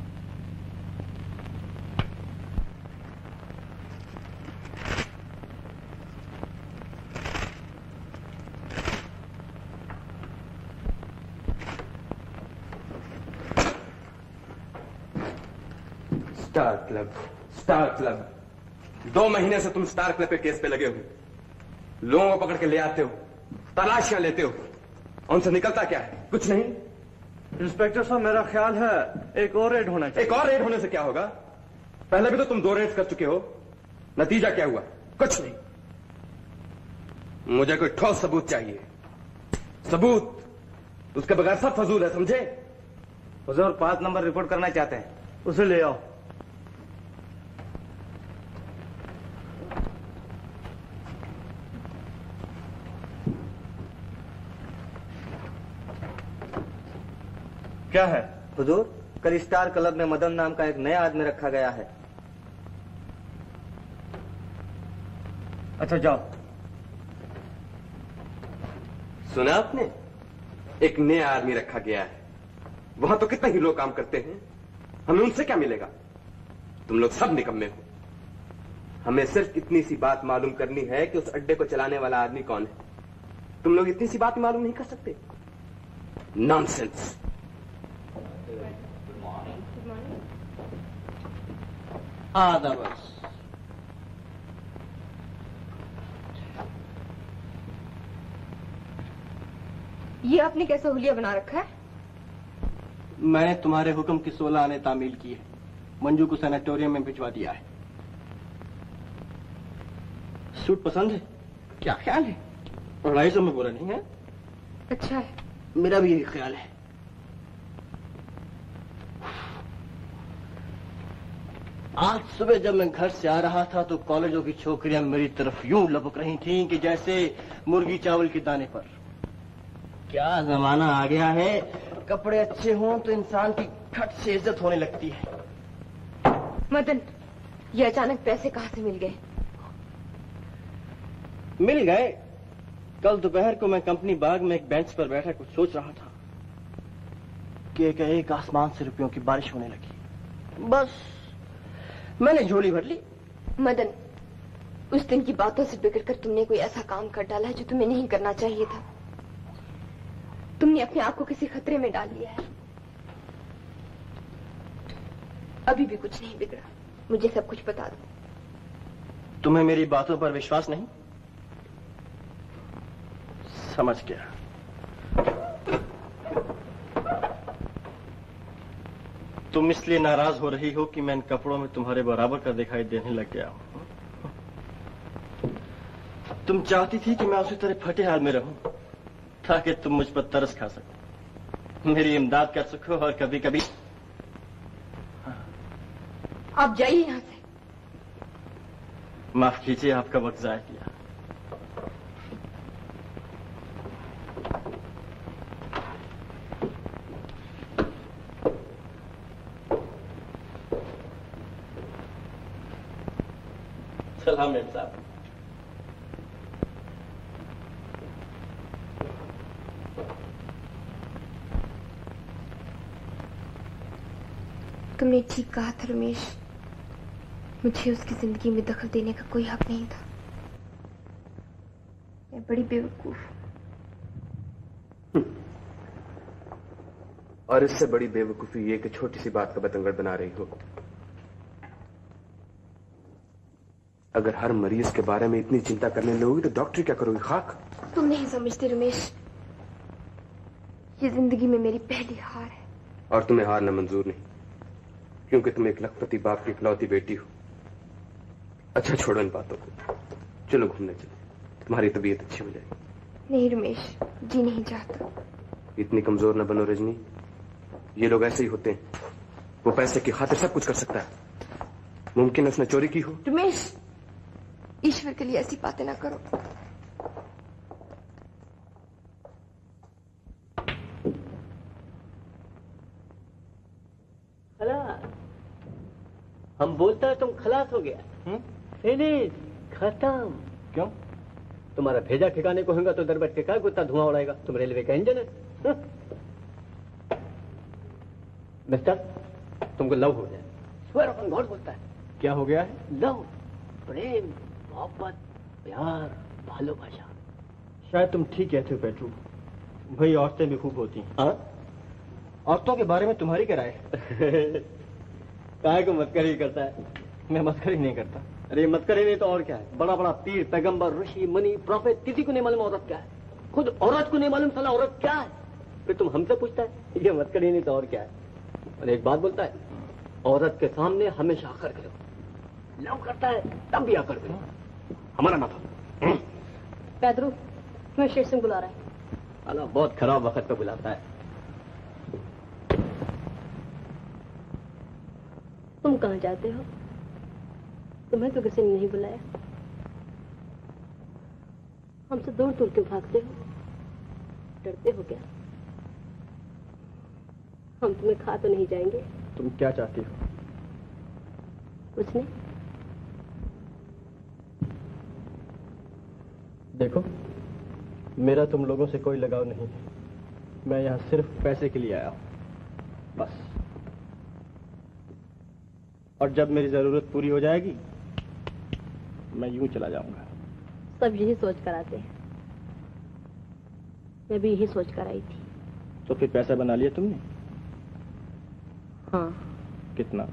स्टार क्लब, स्टार क्लब, 2 महीने से तुम स्टार क्लब के केस पे लगे हो, लोगों को पकड़ के ले आते हो, तलाशियां लेते हो, उनसे निकलता क्या है? कुछ नहीं। इंस्पेक्टर साहब मेरा ख्याल है एक और रेड होना चाहिए। एक और रेड होने से क्या होगा? पहले भी तो तुम 2 रेड्स कर चुके हो, नतीजा क्या हुआ? कुछ नहीं। मुझे कोई ठोस सबूत चाहिए, सबूत, उसके बगैर सब फजूल है, समझे? हुजूर 5 नंबर रिपोर्ट करना चाहते हैं, उसे ले आओ। क्या है? हुजूर, कल स्टार क्लब में मदन नाम का एक नया आदमी रखा गया है। अच्छा जाओ। सुना आपने? एक नया आदमी रखा गया है। वहां तो कितने ही लोग काम करते हैं, हमें उनसे क्या मिलेगा? तुम लोग सब निकम्मे हो। हमें सिर्फ इतनी सी बात मालूम करनी है कि उस अड्डे को चलाने वाला आदमी कौन है। तुम लोग इतनी सी बात मालूम नहीं कर सकते? नॉनसेंस। आधा बस। ये आपने कैसा हुलिया बना रखा है? मैंने तुम्हारे हुक्म की 16 आने तामील की है, मंजू को सैनिटोरियम में भिजवा दिया है। सूट पसंद है? क्या ख्याल है? पढ़ाई से में बुरा नहीं है। अच्छा है। मेरा भी यही ख्याल है। आज सुबह जब मैं घर से आ रहा था तो कॉलेजों की छोकरियां मेरी तरफ यूं लपक रही थीं कि जैसे मुर्गी चावल के दाने पर। क्या जमाना आ गया है, कपड़े अच्छे हों तो इंसान की खट से इज्जत होने लगती है। मदन, ये अचानक पैसे कहाँ से मिल गए? मिल गए। कल दोपहर को मैं कंपनी बाग में एक बेंच पर बैठा कुछ सोच रहा था कि एक आसमान से रुपयों की बारिश होने लगी। बस मैंने झोली भर ली। मदन, उस दिन की बातों से बिगड़कर तुमने कोई ऐसा काम कर डाला है जो तुम्हें नहीं करना चाहिए था। तुम तुमने अपने आप को किसी खतरे में डाल लिया है। अभी भी कुछ नहीं बिगड़ा, मुझे सब कुछ बता दो। तुम्हें मेरी बातों पर विश्वास नहीं? समझ गया। तुम इसलिए नाराज हो रही हो कि मैं इन कपड़ों में तुम्हारे बराबर का दिखाई देने लग गया हूं। तुम चाहती थी कि मैं उसी तरह फटे हाल में रहूं ताकि तुम मुझ पर तरस खा सको, मेरी इमदाद कर सको और कभी कभी। आप जाइए यहां से। माफ कीजिए, आपका वक्त जाया किया। सलाम मेम साहब। तुमने ठीक कहा था रमेश, मुझे उसकी जिंदगी में दखल देने का कोई हक नहीं था। मैं बड़ी बेवकूफ हूं। और इससे बड़ी बेवकूफी ये कि छोटी सी बात का बतंगड़ बना रही हो। अगर हर मरीज के बारे में इतनी चिंता करने लगोगी तो डॉक्टर क्या करोगी? खाक। तुम नहीं समझते रमेश, ये जिंदगी में मेरी पहली हार है। और तुम्हें हारना मंजूर नहीं, क्योंकि तुम एक लखपति बाप की इकलौती बेटी हो। अच्छा छोड़ो इन बातों को, चलो घूमने चलो, तुम्हारी तबीयत अच्छी हो जाएगी। नहीं रमेश, जी नहीं चाहता। इतनी कमजोर न बनो रजनी, ये लोग ऐसे ही होते हैं। वो पैसे की खातिर सब कुछ कर सकता है। मुमकिन है उसने चोरी की हो। रमेश, ईश्वर के लिए ऐसी बातें ना करो। हम बोलता है तुम खलास हो गया। फिनिश, खत्म। क्यों? तुम्हारा भेजा ठिकाने को होगा तो दर बैठ के क्या गुत्ता धुआं उड़ाएगा? तुम रेलवे का इंजन है। मिस्टर, तुमको लव हो गया। स्वेर अपन बहुत बोलता है। क्या हो गया है? लव, प्रेम, मोहब्बत, प्यार, भालोबासा। शायद तुम ठीक कहते हो पेट्रो, भाई औरतें भी खूब होती हैं। औरतों के बारे में तुम्हारी क्या राय है? काहे को मस्करी करता है? मैं मस्करी नहीं करता। अरे मस्करी नहीं तो और क्या है? बड़ा बड़ा पीर, पैगंबर, ऋषि, मुनि, प्रॉफेट, किसी को नहीं मालूम औरत क्या है। खुद औरत को नहीं मालूम साला औरत क्या है। फिर तुम हमसे पूछता है? ये मस्करी नहीं तो और क्या है? और एक बात बोलता है, औरत के सामने हमेशा आकर करो। लव करता है तब भी आकर करो। हमारा ना था। पैद्रो, तुम्हें शेर सिंह बुला रहा है। साला बहुत खराब वक्त पे बुलाता है। तुम कहाँ जाते हो? तुम्हें तो किसी ने नहीं बुलाया। हमसे दूर दूर क्यों भागते हो? डरते हो क्या? हम तुम्हें खा तो नहीं जाएंगे? तुम क्या चाहती हो? कुछ नहीं। देखो, मेरा तुम लोगों से कोई लगाव नहीं है। मैं यहाँ सिर्फ पैसे के लिए आया हूँ, बस। और जब मेरी जरूरत पूरी हो जाएगी मैं यूं चला जाऊंगा। सब यही सोच कर आते हैं। मैं भी यही सोच कर आई थी। तो फिर पैसा बना लिया तुमने? हाँ। कितना?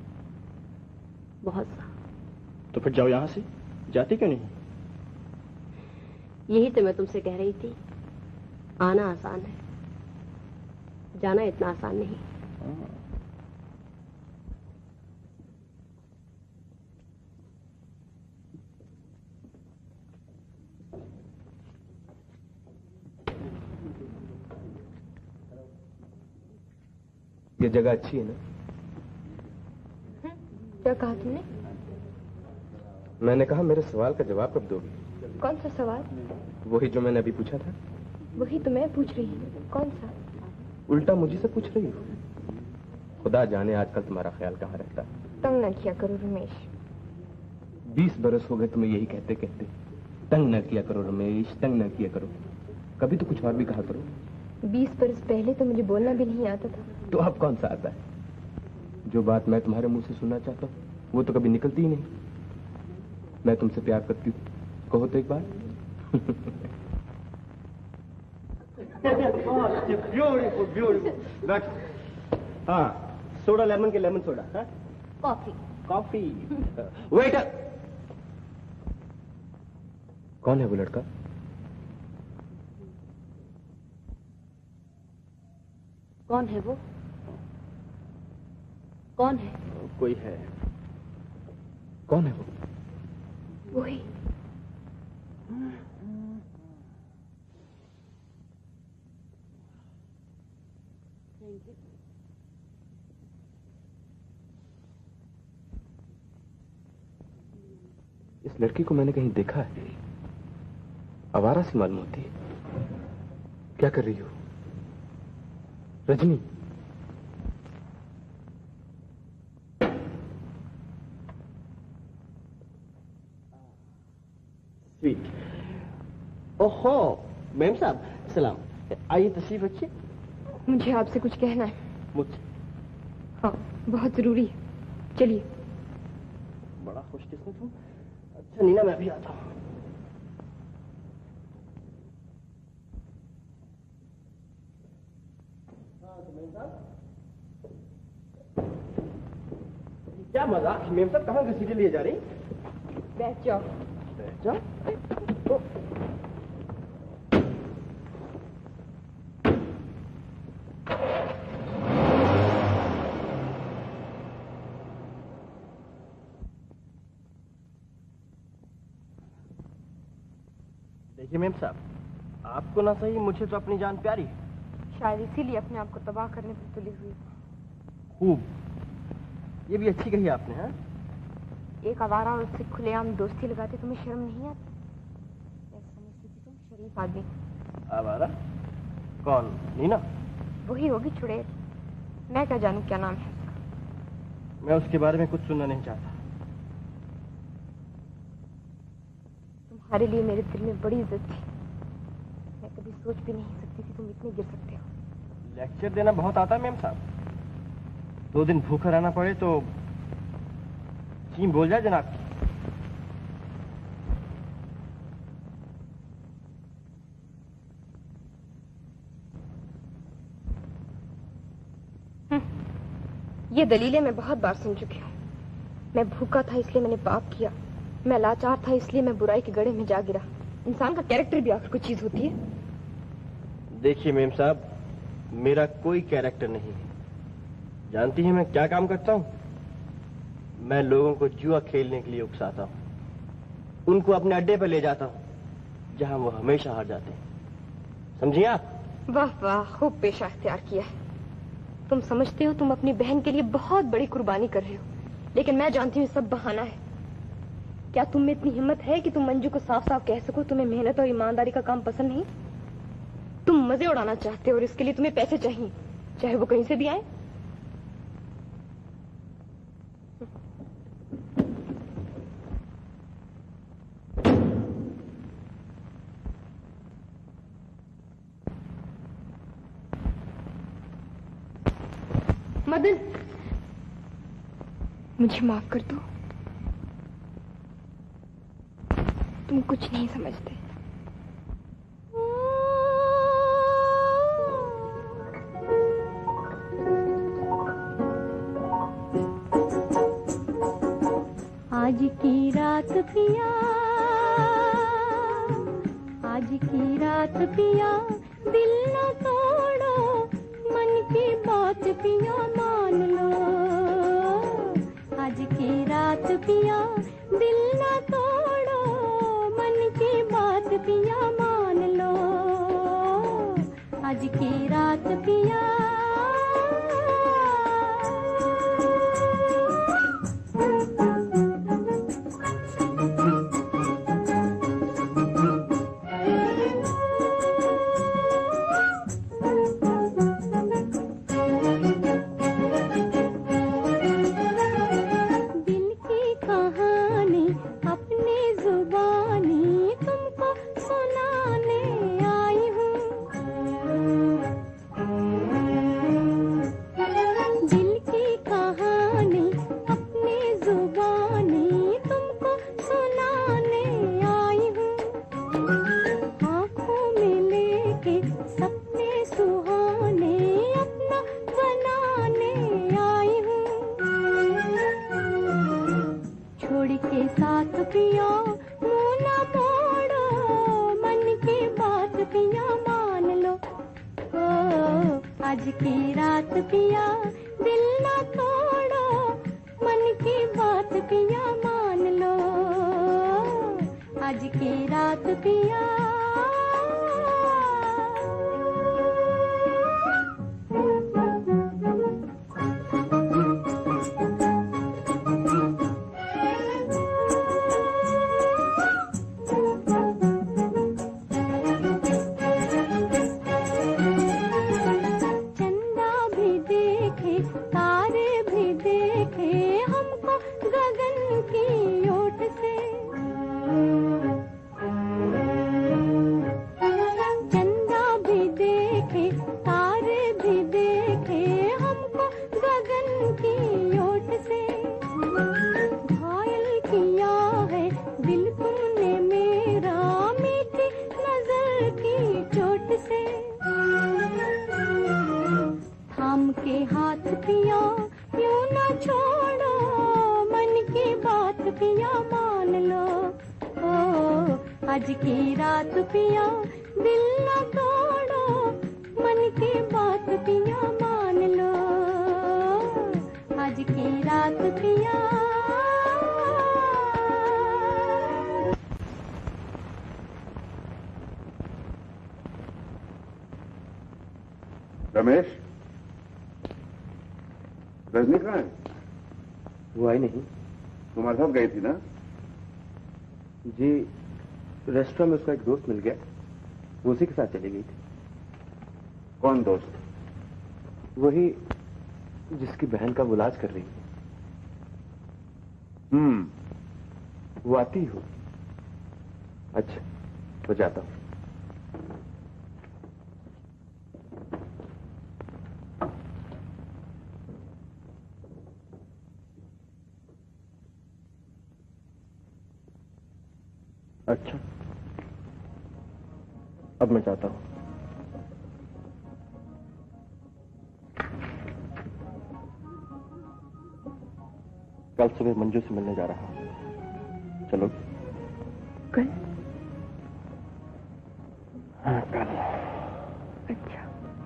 बहुत सा। तो फिर जाओ यहाँ से, जाती क्यों नहीं? यही तो मैं तुमसे कह रही थी। आना आसान है, जाना इतना आसान नहीं। ये जगह अच्छी है ना? क्या कहा तुमने? मैंने कहा मेरे सवाल का जवाब कब दोगी? कौन सा सवाल? वही जो मैंने अभी पूछा था। वही तो मैं पूछ रही हूँ। कौन सा? उल्टा मुझे से पूछ रही हो। खुदा जाने आजकल तुम्हारा ख्याल कहाँ रहता है। तंग न किया करो रमेश। 20 बरस हो गए तुम्हें यही कहते कहते। तंग न किया करो रमेश, तंग न किया करो। कभी तो कुछ और भी कहा करो। 20 बरस पहले तो मुझे बोलना भी नहीं आता था। तो अब कौन सा आता है? जो बात मैं तुम्हारे मुंह से सुनना चाहता हूँ वो तो कभी निकलती ही नहीं। मैं तुमसे प्यार करती हूँ, कहो तो एक बार। Beautiful beautiful. हाँ, सोडा लेमन के लेमन सोडा। हाँ, कॉफी। कॉफी। वेटर। कौन है वो लड़का? कौन है वो? कौन है? कोई है। कौन है वो? वही। इस लड़की को मैंने कहीं देखा है। आवारा सी मालूम होती है। क्या कर रही हो रजनी? स्वीट। ओहो मैम साहब, सलाम। आइए तशरीफ रखिए। मुझे आपसे कुछ कहना है। मुझसे? हाँ, बहुत जरूरी है। चलिए। बड़ा खुशकिस्मत हूँ। अच्छा नीना, मैं भी आता हूँ। क्या मजाक? मेम साहब कहाँ घसीटे लिए जा रही? बैठ जाओ। बैठ जाओ। देखिए मेम साहब, आपको ना सही, मुझे तो अपनी जान प्यारी है। शायद इसीलिए अपने आप को तबाह करने पर तुली हुई। खूब, ये भी अच्छी कही आपने। हाँ, एक आवारा और उससे खुलेआम दोस्ती लगाते तुम्हें शर्म नहीं आती? मैं समझती थी तुम शरीफ आदमी। आवारा? कौन? नीना? वही होगी चुड़ैल। मैं क्या जानूं क्या नाम है उसका। मैं उसके बारे में कुछ सुनना नहीं चाहता। तुम्हारे लिए मेरे दिल में बड़ी इज्जत थी। मैं कभी सोच भी नहीं सकती थी तुम इतने गिर सकते हो। लेक्चर देना बहुत आता है मेम साहब। 2 दिन भूखा रहना पड़े तो चीम बोल जाए जनाब की। ये दलीलें मैं बहुत बार सुन चुकी हूँ। मैं भूखा था इसलिए मैंने पाप किया, मैं लाचार था इसलिए मैं बुराई के गड्ढे में जा गिरा। इंसान का कैरेक्टर भी आखिर कोई चीज होती है। देखिए मेम साहब, मेरा कोई कैरेक्टर नहीं है। जानती हैं मैं क्या काम करता हूँ? मैं लोगों को जुआ खेलने के लिए उकसाता हूँ, उनको अपने अड्डे पर ले जाता हूँ जहाँ वो हमेशा हार जाते हैं। समझिए आप? वाह वाह, खूब पेशा इख्तियार किया है। तुम समझते हो तुम अपनी बहन के लिए बहुत बड़ी कुर्बानी कर रहे हो, लेकिन मैं जानती हूँ सब बहाना है। क्या तुम में इतनी हिम्मत है कि तुम मंजू को साफ साफ कह सको तुम्हें मेहनत और ईमानदारी का काम पसंद नहीं? तुम मजे उड़ाना चाहते हो और इसके लिए तुम्हें पैसे चाहिए, चाहे वो कहीं से भी आए। मदन, मुझे माफ कर दो। तुम कुछ नहीं समझते। आज की रात पिया, आज की रात पिया, दिल न तोड़ो, मन की बात पिया मान लो। आज की रात पिया, दिल न तोड़ो, मन की बात पिया मान लो। आज की रात पिया। दिल की कहानी पिया दिल ना तोड़ो, मन की बात पिया मान लो, आज की रात पिया। आज की रात पिया दिल न तोड़ो, मन की बात पिया मान लो, आज की रात पिया। रमेश, रजनी कहाँ है? वो आई नहीं। तुम्हारे साथ गई थी ना? जी, रेस्टोरेंट में उसका एक दोस्त मिल गया, वो उसी के साथ चली गई थी। कौन दोस्त? वही जिसकी बहन का वो इलाज कर रही है। वो आती हो। अच्छा, तो जाता हूं। अच्छा, अब मैं जाता हूं। कल सुबह मंजू से मिलने जा रहा हूं। चलो। कल? हाँ, कल। अच्छा।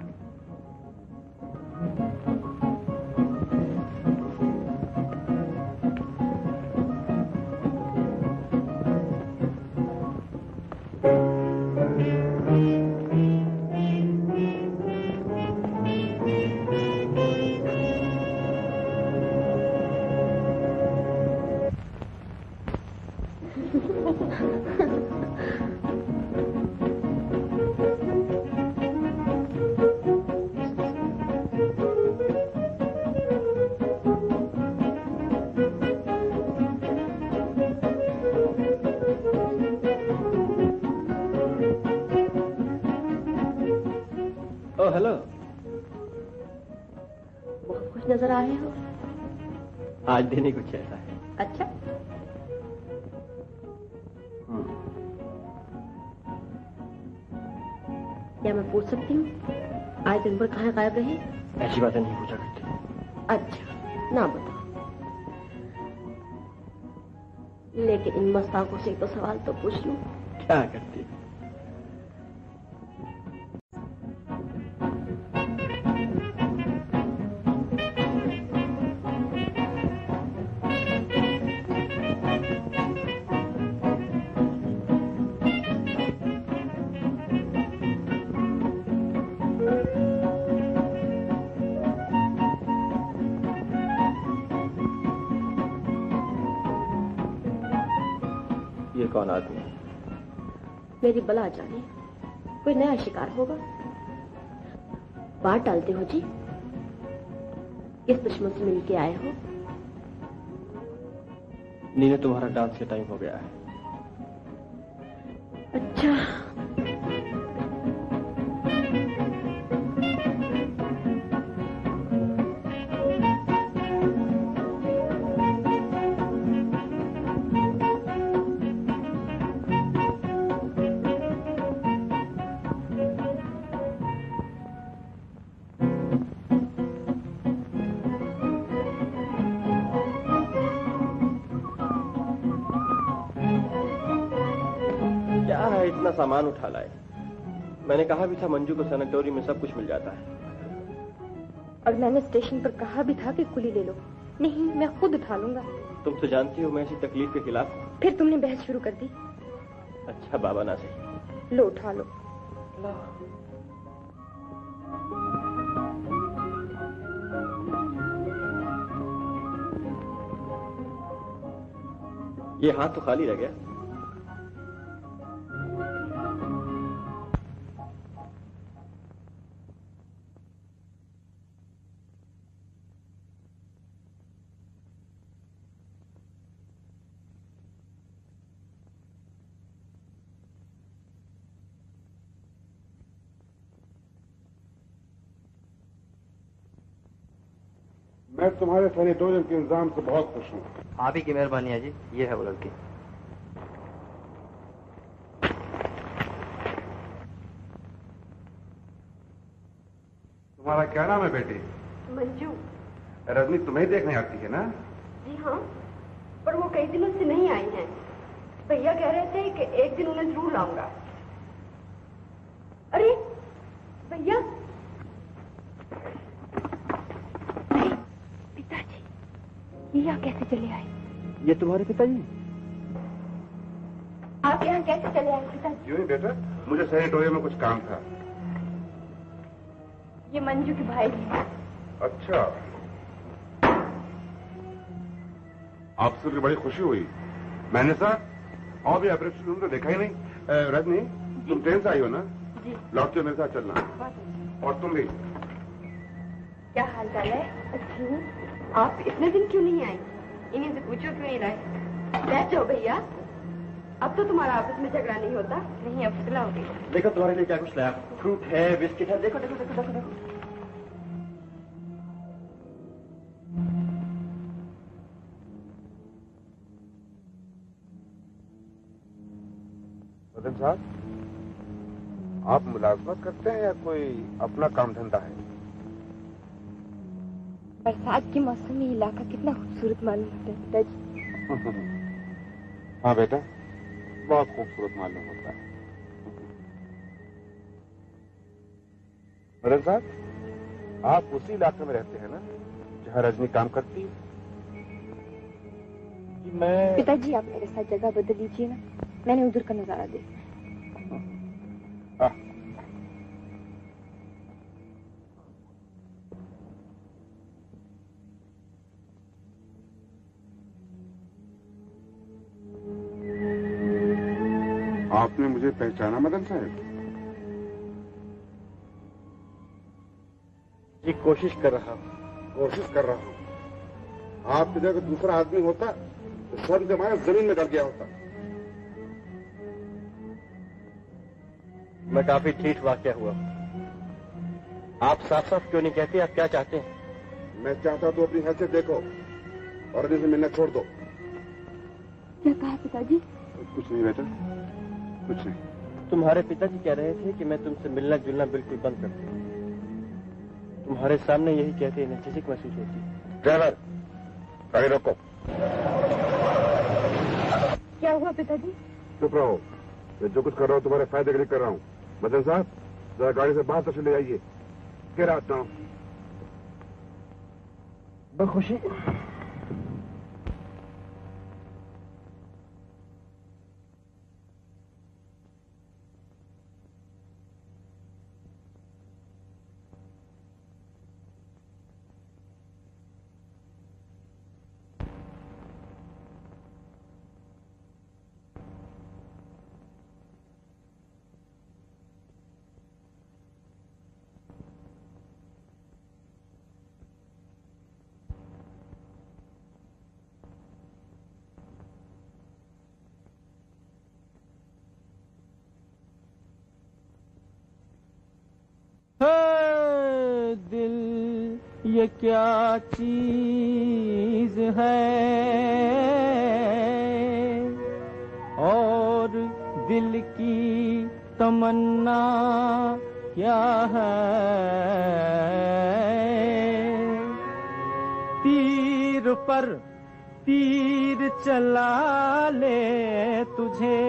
हेलो। बहुत खुश नजर आ रहे हो। आज दिन ही कुछ ऐसा है। अच्छा। क्या मैं पूछ सकती हूँ आज दिन भर कहाँ गायब रहे? ऐसी बातें नहीं पूछा करती। अच्छा, ना बताओ। लेकिन इन मस्ताकों से तो सवाल तो पूछ लूं। क्या करती? कौन आदमी? मेरी बला जाने, कोई नया शिकार होगा। बात डालते हो जी, किस दुश्मन से मिलके आए हो? नीने, तुम्हारा डांस का टाइम हो गया है। अच्छा। इतना सामान उठा लाए। मैंने कहा भी था मंजू को सनाटोरियम में सब कुछ मिल जाता है। और मैंने स्टेशन पर कहा भी था कि कुली ले लो। नहीं, मैं खुद उठा लूंगा। तुम तो जानती हो मैं ऐसी तकलीफ के खिलाफ हूँ। फिर तुमने बहस शुरू कर दी। अच्छा बाबा ना सही। लो उठा लो। ये हाथ तो खाली रह गया। मैं तुम्हारे सैनिटोरियम के इंतजाम से बहुत खुश हूँ। आप ही की मेहरबानी है जी। ये है वो लड़की। तुम्हारा क्या नाम है बेटी? मंजू। रजनी तुम्हें देखने आती है ना? जी हाँ, पर वो कई दिनों से नहीं आई हैं। भैया कह रहे थे कि एक दिन उन्हें जरूर लाऊंगा। अरे भैया, पिताजी ये यहाँ कैसे चले आए? ये तुम्हारे पिताजी? आप यहाँ कैसे चले आए पिताजी? यूं ही बेटा, मुझे सैनिटोरियम में कुछ काम था। ये मंजू के भाई हैं। अच्छा, आपसे भी बड़ी खुशी हुई। मैंने सर और भी ऑपरेशन रूम तो देखा ही नहीं। रजनी, तुम ट्रेन से आई हो ना? जी। लौट के मेरे साथ चलना। और तुम भी। क्या हाल चाल है? अच्छी हूँ। आप इतने दिन क्यों नहीं आई? इन्हीं से पूछो क्यों नहीं रहे। बैठ जाओ भैया, अब तो तुम्हारा आपस में झगड़ा नहीं होता। नहीं, अब सुलह हो गई। देखो तुम्हारे लिए क्या कुछ लाया। फ्रूट है, बिस्किट है। देखो देखो देखो देखो देखो। मदन साहब, आप मुलाजमत करते हैं या कोई अपना काम धंधा है? बरसात के मौसम में इलाका कितना खूबसूरत मालूम होता है पिताजी। हाँ बेटा, बहुत खूबसूरत मालूम होता है। मदन साहब, आप उसी इलाके में रहते हैं ना जहाँ रजनी काम करती है? मैं पिताजी आप मेरे साथ जगह बदल लीजिए ना, मैंने उधर का नजारा देखा। आपने मुझे पहचाना मदन साहब? जी कोशिश कर रहा हूँ। कोशिश कर रहा हूँ। आपकी जगह दूसरा आदमी होता तो शर्म के मारे जमीन में डर गया होता। मैं काफी ठीक वाकया हुआ। आप साफ साफ क्यों नहीं कहते आप क्या चाहते हैं? मैं चाहता तो अपनी हैसियत देखो और इनसे मिलना छोड़ दो। क्या कहा पिताजी? कुछ नहीं बेटा, कुछ नहीं। तुम्हारे पिताजी कह रहे थे कि मैं तुमसे मिलना जुलना बिल्कुल बंद कर दूं। तुम्हारे सामने यही कहते हैं झिझक महसूस होती है। ड्राइवर, गाड़ी रोको। क्या हुआ पिताजी? चुप रहो। मैं जो कुछ कर रहा हूँ तुम्हारे फायदे के लिए कर रहा हूँ। मदन साहब, जरा गाड़ी से बाहर तक ले आइए। क्या आता हूँ? बखुशी। दिल ये क्या चीज है और दिल की तमन्ना क्या है। तीर पर तीर चला ले तुझे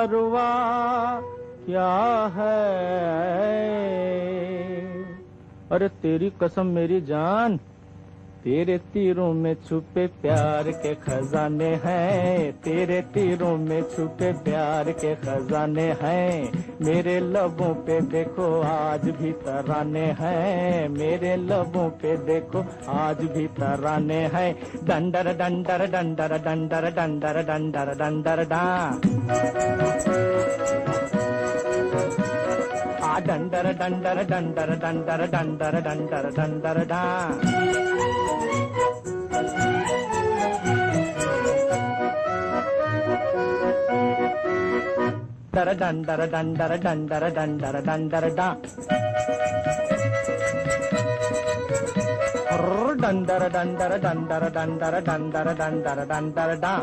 परवाह क्या है। अरे तेरी कसम मेरी जान, तेरे तीरों में छुपे प्यार के खजाने हैं, तेरे तीरों में छुपे प्यार के खजाने हैं। मेरे लबों पे देखो आज भी तराने हैं, मेरे लबों पे देखो आज भी तराने हैं। डंडर डंडर डंडर डंडर डंडर डंडर डंडर डा डंडर डंडर डंडर डंडर डंडर डंडर डंडर डा। डंडर डंडर डंडर डंडर डंडर डंडर डा। डंडर डंडर डंडर डंडर डंडर डंडर डंडर डा।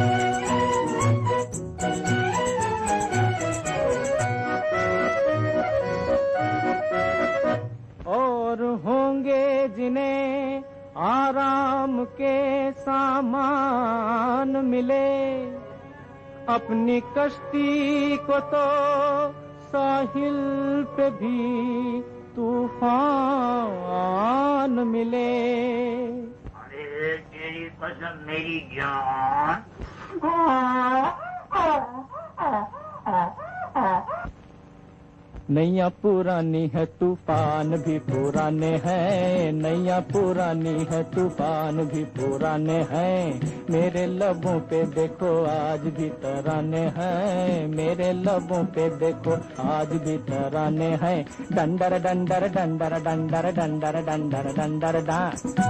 और होंगे जिन्हें आराम के सामान मिले, अपनी कश्ती को तो साहिल पे भी तूफान मिले। अरे तेरी कसम मेरी जान, नैया पुरानी है तूफान भी पुराने हैं, नैया पुरानी है तूफान भी पुराने हैं। मेरे लबों पे देखो आज भी तराने हैं, मेरे लबों पे देखो आज भी तराने हैं। डंडर डंडर डंडर डंडर डंडर डंडर डंडर डा।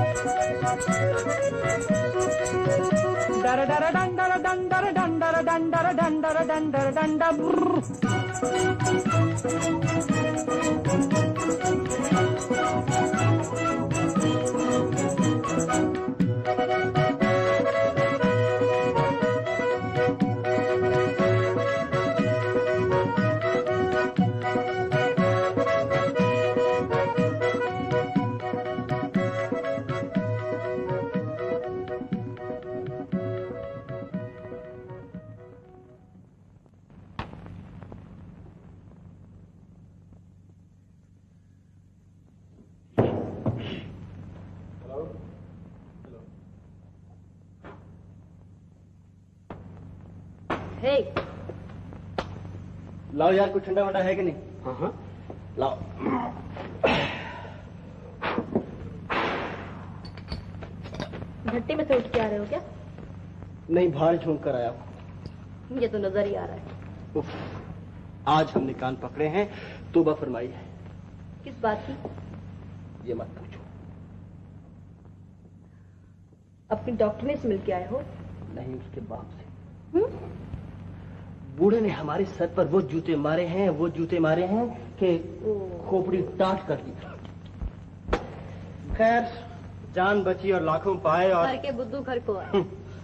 डर डर डंडर डंडर डंडर डंडर डंडर डंडर डंडर। लाओ यार, कुछ ठंडा वंडा है कि नहीं? हाँ हाँ लाओ। भट्टी में से उठ के आ रहे हो क्या? नहीं, बाहर झोंक कर आया। ये तो नजर ही आ रहा है। उफ, आज हमने कान पकड़े हैं, तौबा फरमाई है। किस बात की? ये मत पूछो। अपनी डॉक्टर से मिल के आए हो? नहीं, उसके बाप से। बूढ़े ने हमारे सर पर वो जूते मारे हैं, वो जूते मारे हैं कि खोपड़ी टाट कर दी। खैर, जान बची और लाखों पाए और घर के बुद्धू घर को आए।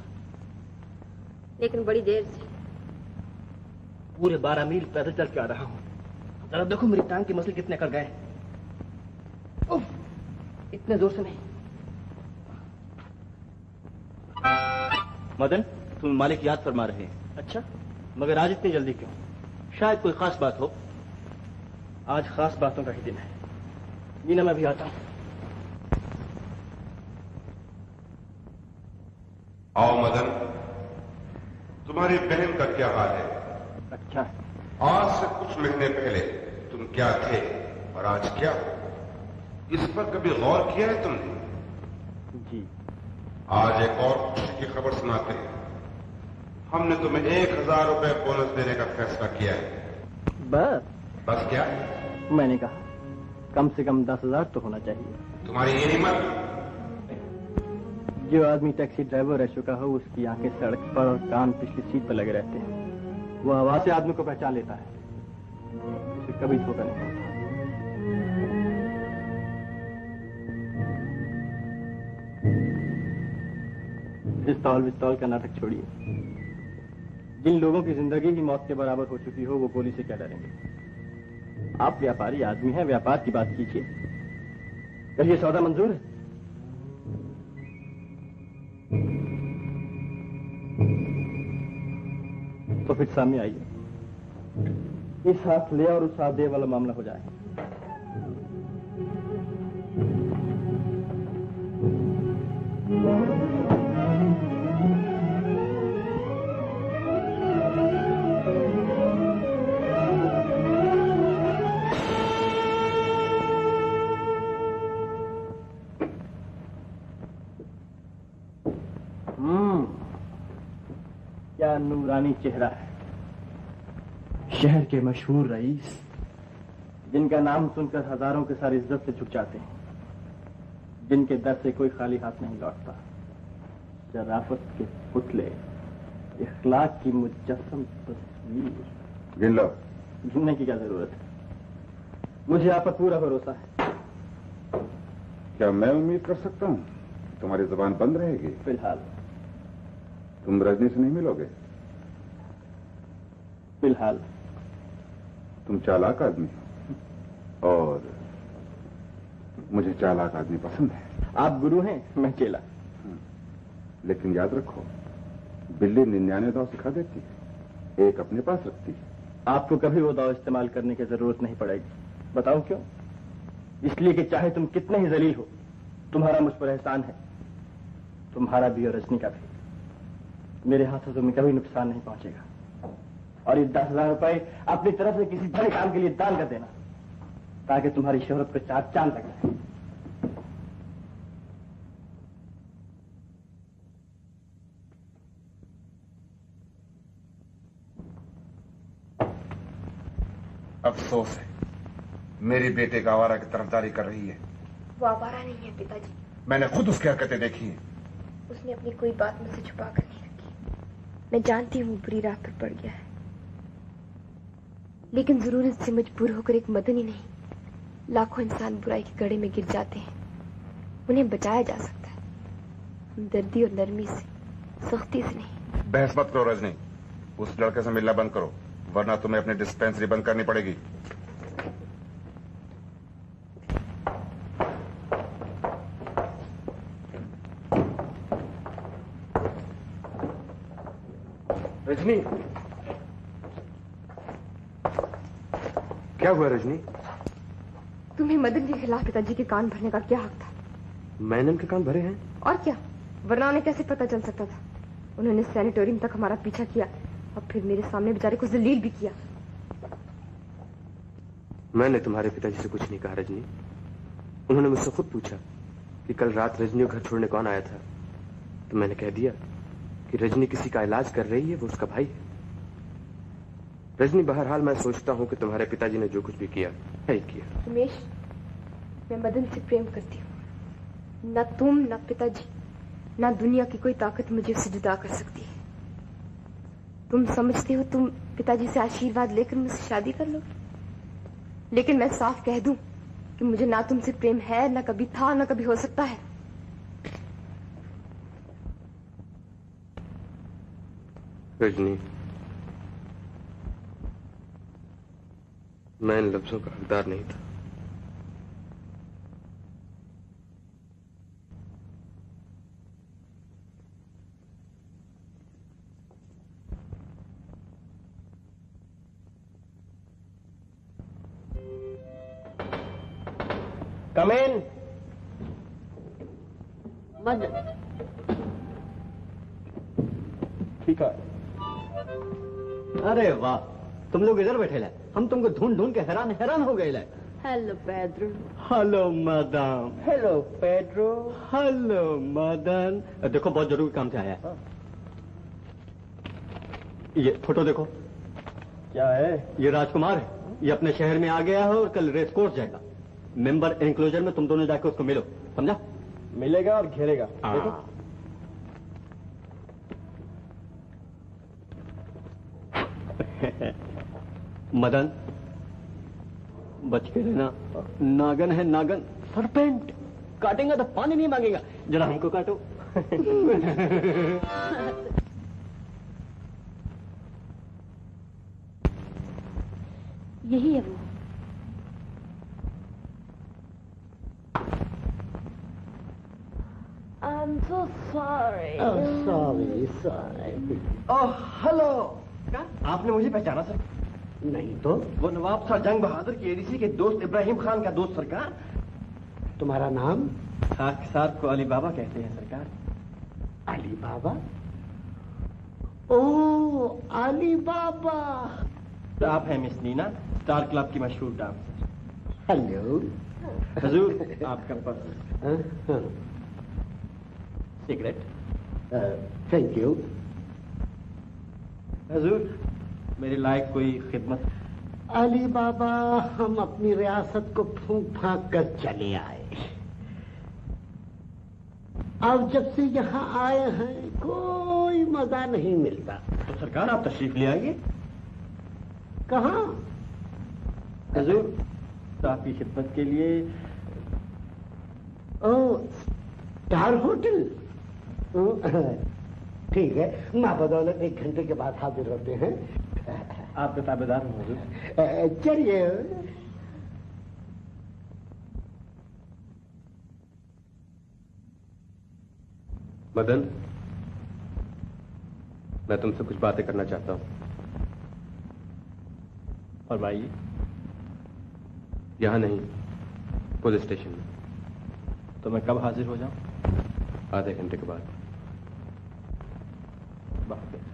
लेकिन बड़ी देर से। पूरे 12 मील पैदल चल के आ रहा हूँ। जरा देखो मेरी टांग के मसल कितने कर गए। इतने जोर से नहीं। मदन, तुम मालिक याद फरमा रहे हैं। अच्छा, मगर आज इतनी जल्दी क्यों? शायद कोई खास बात हो। आज खास बातों का ही दिन है। लीना, मैं भी आता हूँ। आओ मदन, तुम्हारी बहन का क्या हाल है? अच्छा, आज से कुछ महीने पहले तुम क्या थे और आज क्या? इस पर कभी गौर किया है तुमने? जी। आज एक और खुशी की खबर सुनाते हैं। हमने तुम्हें 1000 रुपए बोनस देने का फैसला किया है। बस क्या? मैंने कहा कम से कम 10,000 तो होना चाहिए। तुम्हारी ये हिम्मत? जो आदमी टैक्सी ड्राइवर रह चुका हो, उसकी आंखें सड़क पर और कान पिछली सीट पर लगे रहते हैं। वो आवाज से आदमी को पहचान लेता है। उसे कभी धोखा नहीं होता। पिस्तौल विस्तौल का नाटक छोड़िए। जिन लोगों की जिंदगी ही मौत के बराबर हो चुकी हो, वो गोली से क्या डरेंगे? आप व्यापारी आदमी हैं, व्यापार की बात कीजिए। कहिए, सौदा मंजूर है? तो फिर सामने आइए। इस हाथ ले और उस हाथ दे वाला मामला हो जाए। क्या नूरानी चेहरा है। शहर के मशहूर रईस, जिनका नाम सुनकर हजारों के सारे इज्जत से झुक जाते हैं, जिनके दर से कोई खाली हाथ नहीं लौटता। शराफत के पुतले, इखलाक की मुजस्सम तस्वीर। गिन लो। गिनने की क्या जरूरत है, मुझे आप पर पूरा भरोसा है। क्या मैं उम्मीद कर सकता हूँ तुम्हारी जुबान बंद रहेगी? फिलहाल। तुम रजनी से नहीं मिलोगे? फिलहाल। तुम चालाक आदमी हो और मुझे चालाक आदमी पसंद है। आप गुरु हैं, मैं चेला। लेकिन याद रखो, बिल्ली 99 दांव सिखा देती है, एक अपने पास रखती है। आपको कभी वो दाव इस्तेमाल करने की जरूरत नहीं पड़ेगी। बताओ क्यों? इसलिए कि चाहे तुम कितने ही जलील हो, तुम्हारा मुझ पर एहसान है, तुम्हारा भी और रजनी का भी। मेरे हाथों से तुम्हें कभी नुकसान नहीं पहुंचेगा। और ये 10,000 रुपए अपनी तरफ से किसी बड़े काम के लिए दान कर देना, ताकि तुम्हारी शोहरत को 4 चांद लग जाए। अफसोस है, मेरी बेटे का आवारा की तरफदारी कर रही है। वो आवारा नहीं है पिताजी। मैंने खुद उसकी हरकतें देखी हैं। उसने अपनी कोई बात मुझसे छुपा कर नहीं रखी। मैं जानती हूँ वो बुरी राह पर पड़ गया है, लेकिन जरूरत से मजबूर होकर एक मदन ही नहीं, लाखों इंसान बुराई के गड़े में गिर जाते हैं। उन्हें बचाया जा सकता है, हमदर्दी और नरमी से, सख्ती से नहीं। बहस मत करो रजनी, उस लड़के से मिलना बंद करो, वरना तुम्हें अपनी डिस्पेंसरी बंद करनी पड़ेगी। रजनी, क्या हुआ रजनी? तुम्हें मदन के खिलाफ पिताजी के कान भरने का क्या हक था? मैंने उनके कान भरे हैं। और क्या, वरना उन्हें कैसे पता चल सकता था? उन्होंने सैनिटोरियम तक हमारा पीछा किया और फिर मेरे सामने बेचारे को जलील भी किया। मैंने तुम्हारे पिताजी से कुछ नहीं कहा रजनी। उन्होंने मुझसे खुद पूछा कि कल रात रजनी को घर छोड़ने कौन आया था, तो मैंने कह दिया कि रजनी किसी का इलाज कर रही है, वो उसका भाई है। रजनी, बहरहाल मैं सोचता हूँ कि तुम्हारे पिताजी ने जो कुछ भी किया है किया। रमेश, मैं मदन से प्रेम करती हूँ। न तुम, न पिताजी, न दुनिया की कोई ताकत मुझे उससे जुदा कर सकती है। तुम समझते हो तुम पिताजी से आशीर्वाद लेकर मुझसे शादी कर लो, लेकिन मैं साफ कह दूं कि मुझे ना तुमसे प्रेम है, ना कभी था, ना कभी हो सकता है। रजनी, मैं इन लफ्जों का हकदार नहीं था। Come in. मदन, ठीक है। अरे वाह, तुम लोग इधर बैठे ले, हम तुमको ढूंढ ढूंढ के हैरान हो गए ले। Hello Pedro. Hello madam. Hello Pedro. Hello Madan. देखो, बहुत जरूरी काम से आया है। ये फोटो देखो। क्या है? ये राजकुमार है, ये अपने शहर में आ गया है और कल रेस कोर्स जाएगा। मेंबर एनक्लोजर में तुम दोनों जाकर उसको मिलो, समझा? मिलेगा और घेरेगा। देखो। मदन, बच के रहना, नागन है नागन, सरपेंट, काटेगा तो पानी नहीं मांगेगा। जरा हमको काटो। यही है वो। I'm so sorry. Oh, sorry. Oh, hello. क्या? आपने मुझे पहचाना सर? नहीं तो। वो नवाब शाह जंग बहादुर की एडीसी के दोस्त इब्राहिम खान का दोस्त सरकार। तुम्हारा नाम? खाकसार को अली बाबा कहते हैं सरकार। अली बाबा? ओह, अली बाबा। तो आप हैं मिस लीना, स्टार क्लब की मशहूर डांसर। हेलो। हुजूर, आपका पर्स। सिगरेट? Thank you. हुजूर, मेरे लायक कोई खिदमत? अली बाबा, हम अपनी रियासत को फूंक फांक कर चले आए। अब जब से यहाँ आए हैं कोई मजा नहीं मिलता। तो सरकार आप तशरीफ ले आइए। कहाँ? हुजूर, तो आपकी खिदमत के लिए। ओ, स्टार होटल। ठीक है, माँ बदौलत 1 घंटे के बाद हाजिर होते हैं। आपके ताबेदार हूँ हुजूर। चलिए। मदन, मैं तुमसे कुछ बातें करना चाहता हूँ। फरमाइए। यहाँ नहीं, पुलिस स्टेशन में। तो मैं कब हाजिर हो जाऊँ? आधे घंटे के बाद। बहुत बेहतर।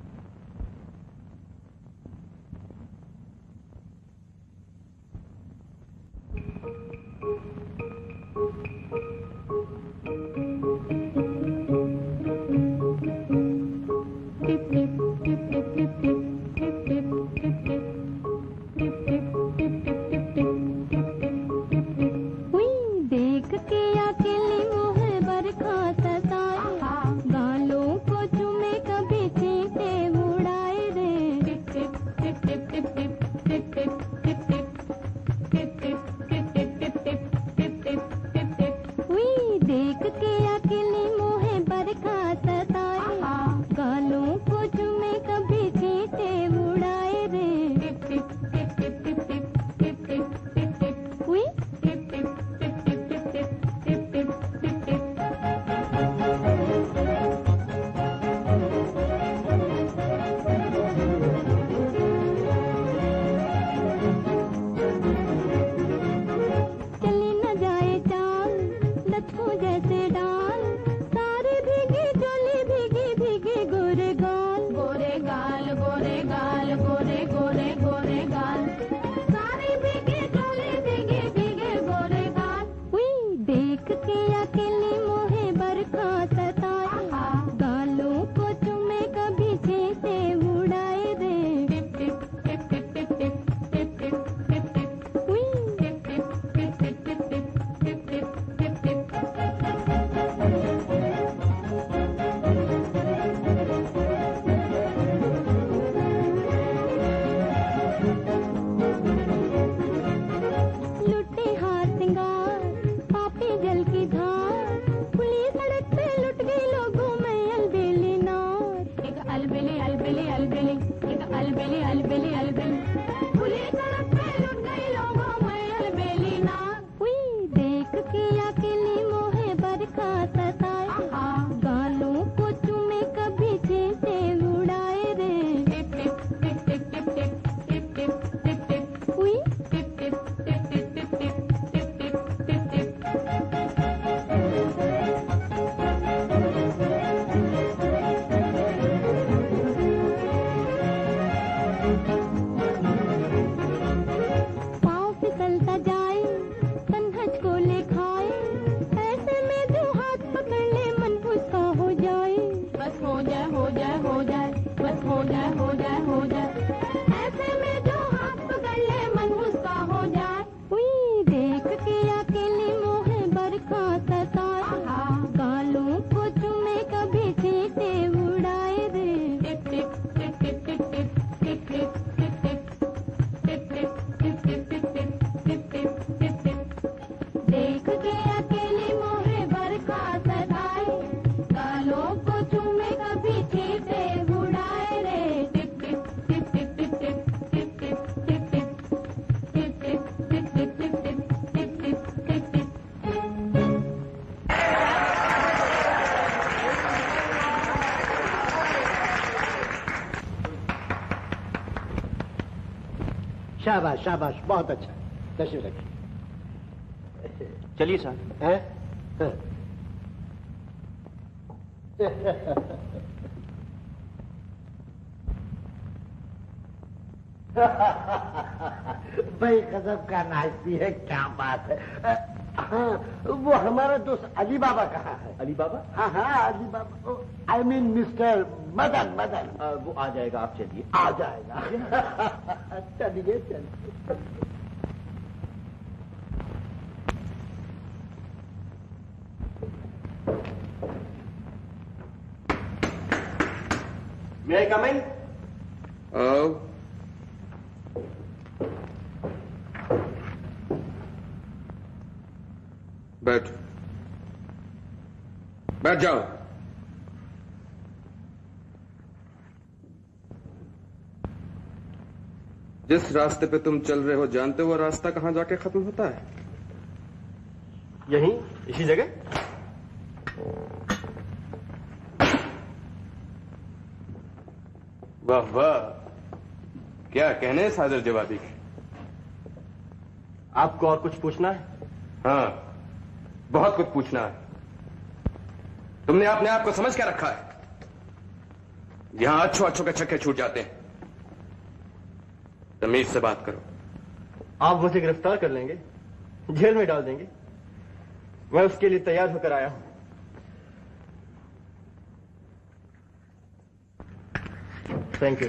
शाबाश शाबाश, बहुत अच्छा। तशरीफ रखिए। चलिए सर। भाई गजब का नाचती है, क्या बात है। हाँ, वो हमारा दोस्त अली बाबा कहाँ है? अली बाबा? हाँ हाँ, Ali Baba, I mean mister Madan. Madan वो आ जाएगा, आप चलिए। आ जाएगा। चलिए चलिए। May I come in? बैठ जाओ। जिस रास्ते पे तुम चल रहे हो जानते हो वो रास्ता कहां जाके खत्म होता है? यहीं, इसी जगह। वाह वाह, क्या कहने सादर जवाबी के। आपको और कुछ पूछना है? हाँ, बहुत कुछ पूछना है। तुमने अपने आप को समझ क्या रखा है? यहां अच्छो अच्छो के छक्के छूट जाते हैं। तमीज से बात करो। आप मुझे गिरफ्तार कर लेंगे, जेल में डाल देंगे, मैं उसके लिए तैयार होकर आया हूं। Thank you.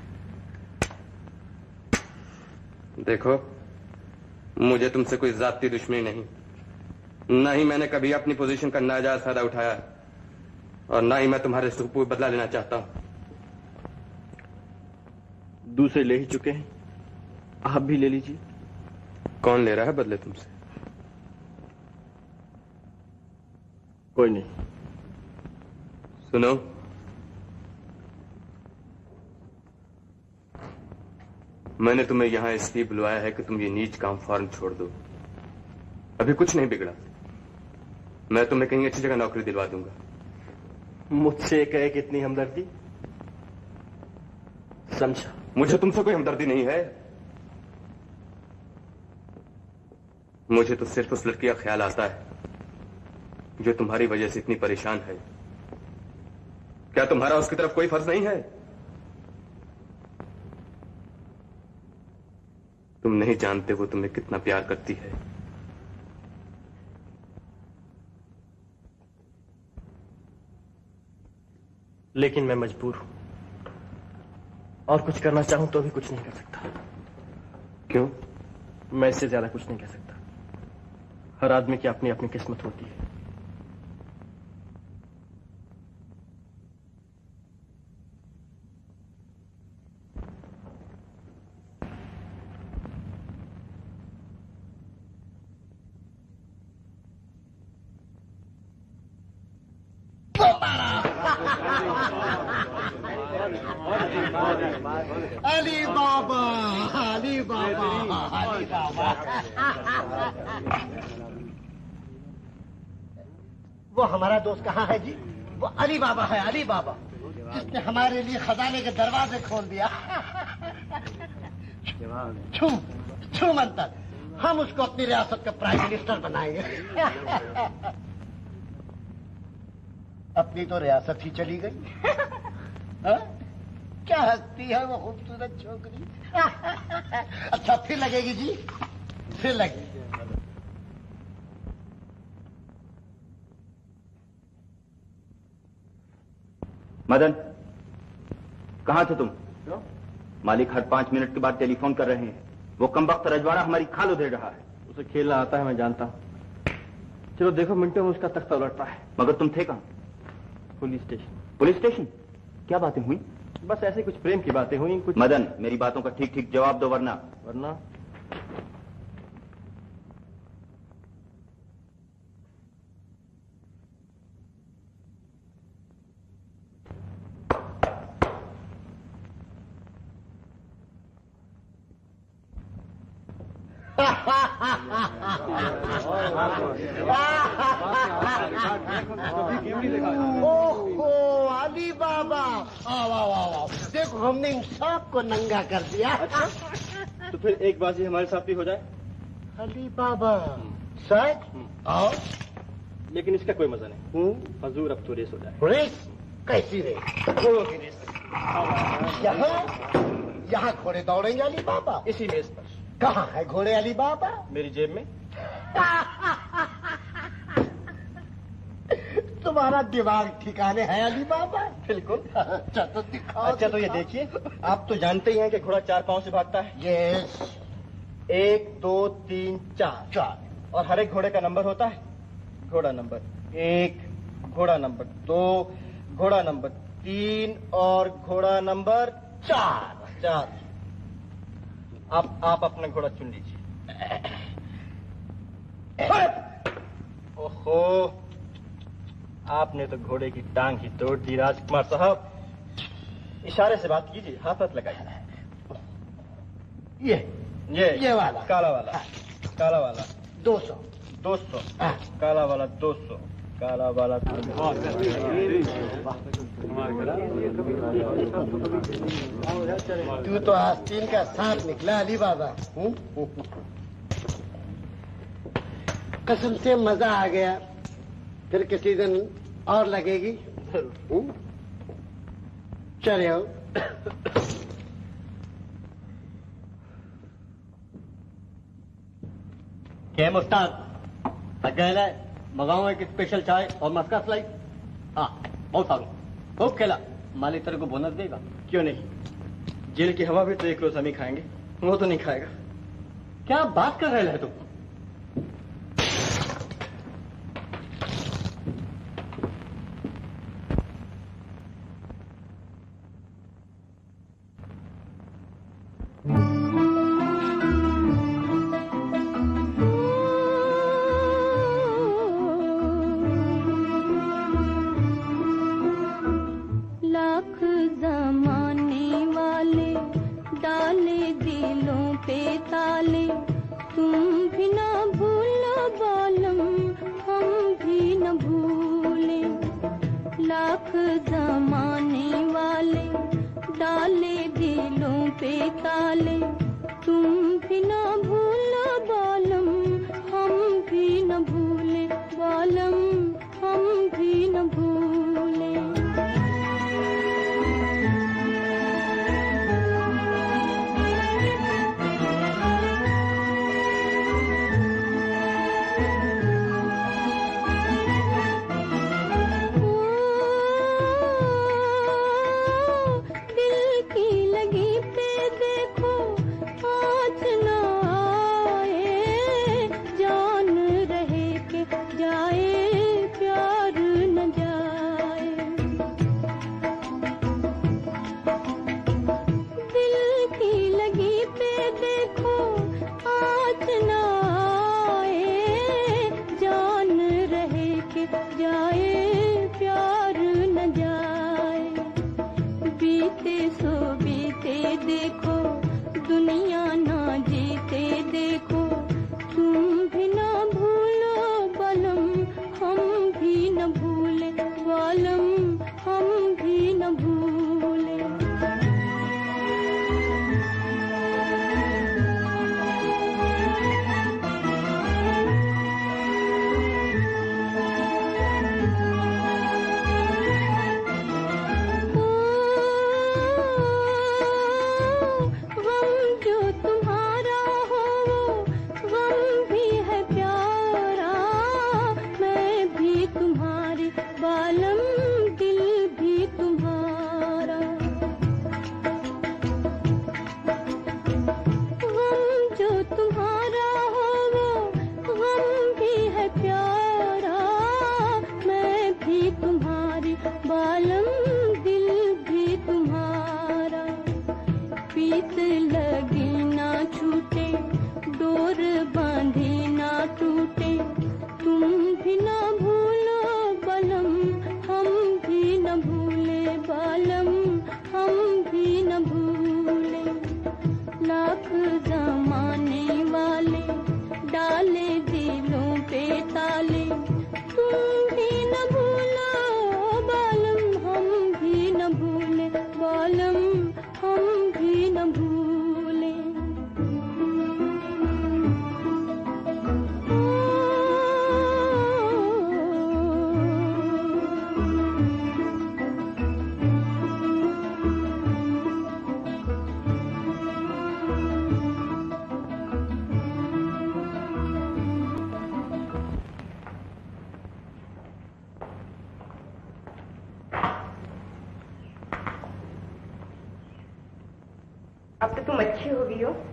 देखो, मुझे तुमसे कोई जाती दुश्मनी नहीं, ना ही मैंने कभी अपनी पोजीशन का नाजायज फायदा उठाया है, और ना ही मैं तुम्हारे सुख पर बदला लेना चाहता हूं। दूसरे ले ही चुके हैं, आप भी ले लीजिए। कौन ले रहा है बदले तुमसे? कोई नहीं। सुनो, मैंने तुम्हें यहां इसलिए बुलवाया है कि तुम ये नीच काम फौरन छोड़ दो। अभी कुछ नहीं बिगड़ा, मैं तुम्हें कहीं अच्छी जगह नौकरी दिलवा दूंगा। मुझसे कहे कितनी हमदर्दी? समझा। मुझे तुमसे कोई हमदर्दी नहीं है। मुझे तो सिर्फ उस लड़की का ख्याल आता है जो तुम्हारी वजह से इतनी परेशान है। क्या तुम्हारा उसकी तरफ कोई फर्ज नहीं है? तुम नहीं जानते वो तुम्हें कितना प्यार करती है। लेकिन मैं मजबूर हूं, और कुछ करना चाहूं तो भी कुछ नहीं कर सकता। क्यों? मैं इससे ज्यादा कुछ नहीं कर सकता। हर आदमी की अपनी अपनी किस्मत होती है। अली बाबा, अली बाबा, अली बाबा। वो हमारा दोस्त कहाँ है जी? वो अली बाबा है, अली बाबा, जिसने हमारे लिए खजाने के दरवाजे खोल दिया। छू मंतर, हम उसको अपनी रियासत का प्राइम मिनिस्टर बनाएंगे। अपनी तो रियासत ही चली गई। हा? क्या हंसती है वो खूबसूरत छोकरी। अच्छा, फिर लगेगी जी, फिर लगेगी। मदन, कहाँ थे तुम? मालिक हर 5 मिनट के बाद टेलीफोन कर रहे हैं। वो कमबख्त रजवाड़ा हमारी खाल उधेड़ रहा है। उसे खेलना आता है, मैं जानता हूँ। चलो देखो, मिनटों में उसका तख्ता उलटता है। मगर तुम थे कहाँ? Police station. Police station? क्या बातें हुई? बस ऐसे कुछ प्रेम की बातें हुई। कुछ। मदन, मेरी बातों का ठीक ठीक जवाब दो, वरना ओहो अली बाबा, आओ आओ आओ, देखो हमने इन सबको नंगा कर दिया। अच्छा, तो फिर एक बाजी हमारे साथ भी हो जाए। अली बाबा सच? आओ। लेकिन इसका कोई मजा नहीं। हजूर, अब तो रेस हो जाए। रेस? कैसी रेस? घोड़ों की रेस। यहाँ घोड़े दौड़ेंगे अली बाबा? इसी मेज पर। कहाँ है घोड़े अली बाबा? मेरी जेब में। तुम्हारा दिमाग ठिकाने है अली बाबा? बिल्कुल। अच्छा तो दिखाओ। अच्छा तो ये देखिए, आप तो जानते ही हैं कि घोड़ा 4 पांव से भागता है। यस। 1 2 3 4 और हर एक घोड़े का नंबर होता है। घोड़ा नंबर 1, घोड़ा नंबर 2, घोड़ा नंबर 3 और घोड़ा नंबर 4। आप अपना घोड़ा चुन लीजिए। ओहो, आपने तो घोड़े की टांग ही तोड़ दी राजकुमार साहब। इशारे से बात कीजिए, हाथ मत लगाइए। ये वाला, काला वाला, काला वाला 200, काला वाला 200, काला वाला तू तो आस्तीन का सांप निकला अली बाबा। कसम से मजा आ गया। फिर किसी दिन और लगेगी। चले आओ। क्या मुस्ताद अकेला मंगाऊं एक स्पेशल चाय और मस्का स्लाइस? हाँ बहुत सारू, खूब खेला। मालिक तेरे को बोनस देगा। क्यों नहीं, जेल की हवा भी तो एक रोज हम ही खाएंगे, वो तो नहीं खाएगा। क्या बात कर रहे हैं तुम? तुम अब तो तुम अच्छी हो गई हो।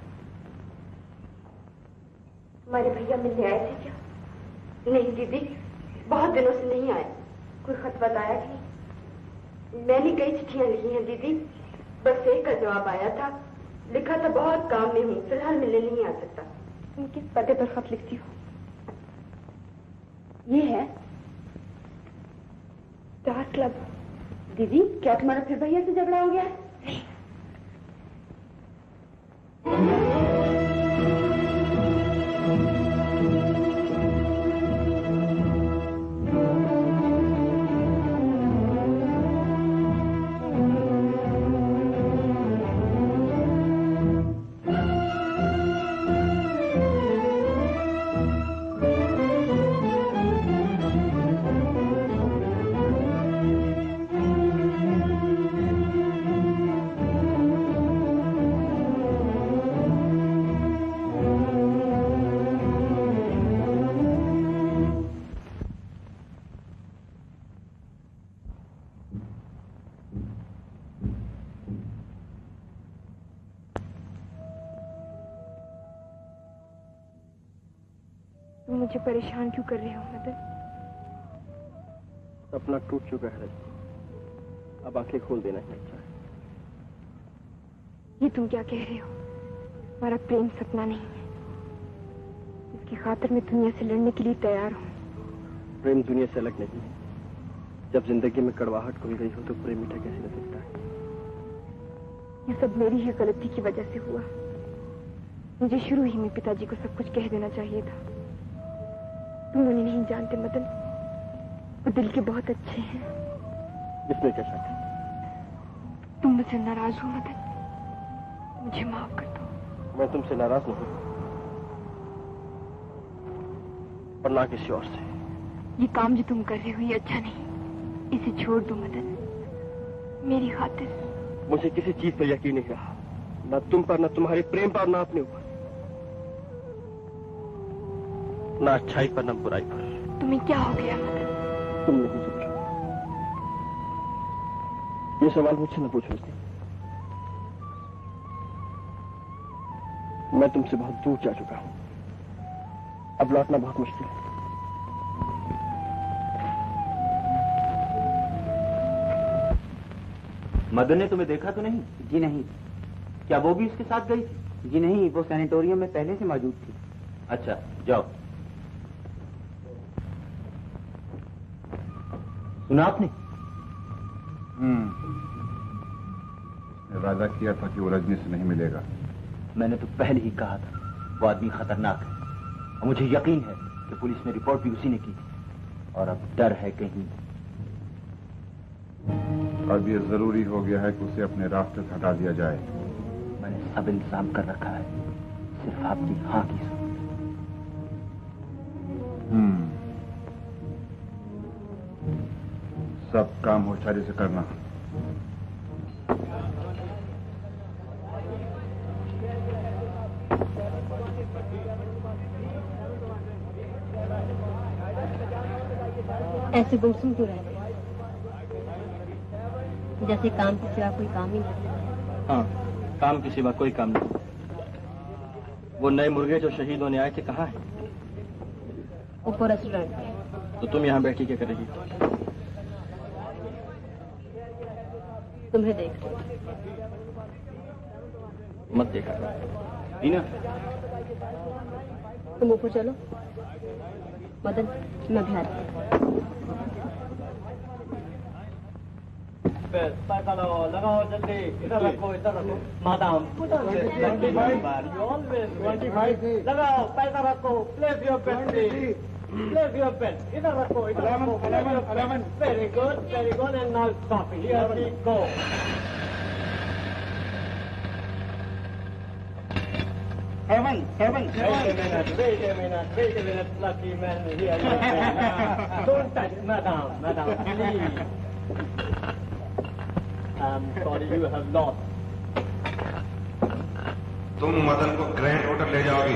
हमारे भैया मिलने आए थे क्या? नहीं दीदी, बहुत दिनों से नहीं आए। कोई खत बताया कि नहीं? मैंने कई चिट्ठियां लिखी हैं दीदी, बस एक का जवाब आया था। लिखा था बहुत काम में हूँ, फिलहाल मिलने नहीं आ सकता। तुम किस पते पर खत लिखती हो? ये है स्टार क्लब। दीदी, क्या तुम्हारा फिर भैया से झगड़ा हो गया है? नहीं। मुझे परेशान क्यों कर रहे हो मदन? सपना टूट चुका है रजनी, अब आंखें खोल देना ही अच्छा है। ये तुम क्या कह रहे हो? हमारा प्रेम सपना नहीं है, इसकी खातिर मैं दुनिया से लड़ने के लिए तैयार हूँ। प्रेम दुनिया से अलग नहीं है। जब जिंदगी में कड़वाहट घुल गई हो तो प्रेम मीठा कैसे रह सकता है? ये सब मेरी ही गलती की वजह से हुआ। मुझे शुरू ही में पिताजी को सब कुछ कह देना चाहिए था। तुम उन्हें नहीं जानते मदन, वो दिल के बहुत अच्छे हैं। इसमें क्या शक है? तुम मुझसे नाराज हो मदन, मुझे माफ कर दो। मैं तुमसे नाराज नहीं, पर ना किसी और से। ये काम जो तुम कर रहे हो ये अच्छा नहीं, इसे छोड़ दो मदन, मेरी खातिर। मुझे किसी चीज पर यकीन नहीं रहा, ना तुम पर, ना तुम्हारे प्रेम पर, ना अपने ऊपर, ना अच्छाई पर, ना बुराई पर। तुम्हें क्या हो गया मदन? तुम नहीं समझो। ये सवाल मुझसे न पूछो उसने। मैं तुमसे बहुत दूर जा चुका हूं, अब लौटना बहुत मुश्किल है। मदन ने तुम्हें देखा तो नहीं? जी नहीं। क्या वो भी उसके साथ गई थी? जी नहीं, वो सैनिटोरियम में पहले से मौजूद थी। अच्छा, जाओ। सुना आपने? वादा किया था कि वो रजनी से नहीं मिलेगा। मैंने तो पहले ही कहा था, वो आदमी खतरनाक है और मुझे यकीन है कि पुलिस में रिपोर्ट भी उसी ने की थी और अब डर है कहीं। अब ये जरूरी हो गया है कि उसे अपने रास्ते से हटा दिया जाए। मैंने सब इंतजाम कर रखा है, सिर्फ आपकी हाँ की जरूरत। सब काम होशियारी से करना। ऐसे गुमसुम क्यों रहते? जैसे काम के सिवा कोई काम ही नहीं। हाँ, काम के सिवा कोई काम नहीं। वो नए मुर्गे जो शहीद होने आए थे कहाँ हैं? ऊपर रेस्टोरेंट। तो तुम यहाँ बैठी क्या करेगी? तुम्हें देख मत देखा। लीना, तुम ऊपर चलो। मदन, मैं भी आती हूँ। पैसा लगाओ जल्दी, इधर रखो, इधर रखो। मादाम 25 लगाओ, पैसा रखो। Place your pen, place your pen. इधर रखो, इधर रखो। 11 very good and now stop here we go. Seven. Wait a minute, lucky man, here you are. Don't touch, madam, please. I'm sorry you have lost. तुम मदन को grand hotel ले जाओगी?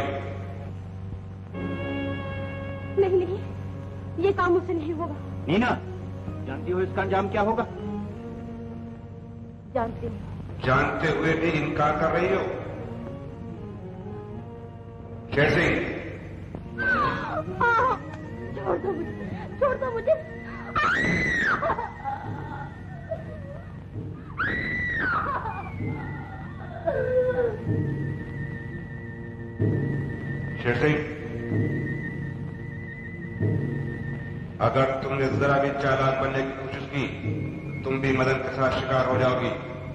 नहीं, ये काम मुझसे नहीं होगा। नीना, जानती हो इसका अंजाम क्या होगा? जानती हूँ। जानते हुए भी इनकार कर रही हो? कैसे? छोड़ दो मुझे, छोड़ दो मुझे। शेर सिंह, अगर तुमने जरा भी चालाक बनने की कोशिश की, तुम भी मदन के साथ शिकार हो जाओगी।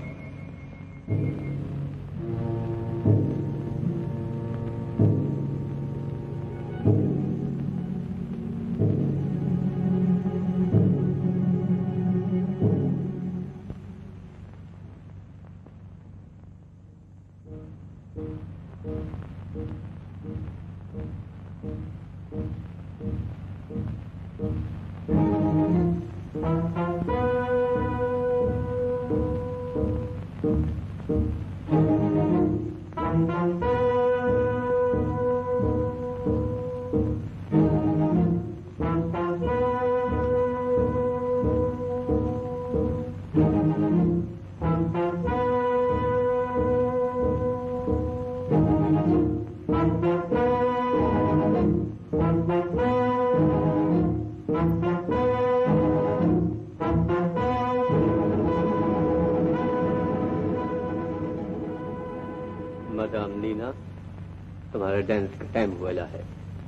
मैडम लीना, तुम्हारे डांस का टाइम हुआ है।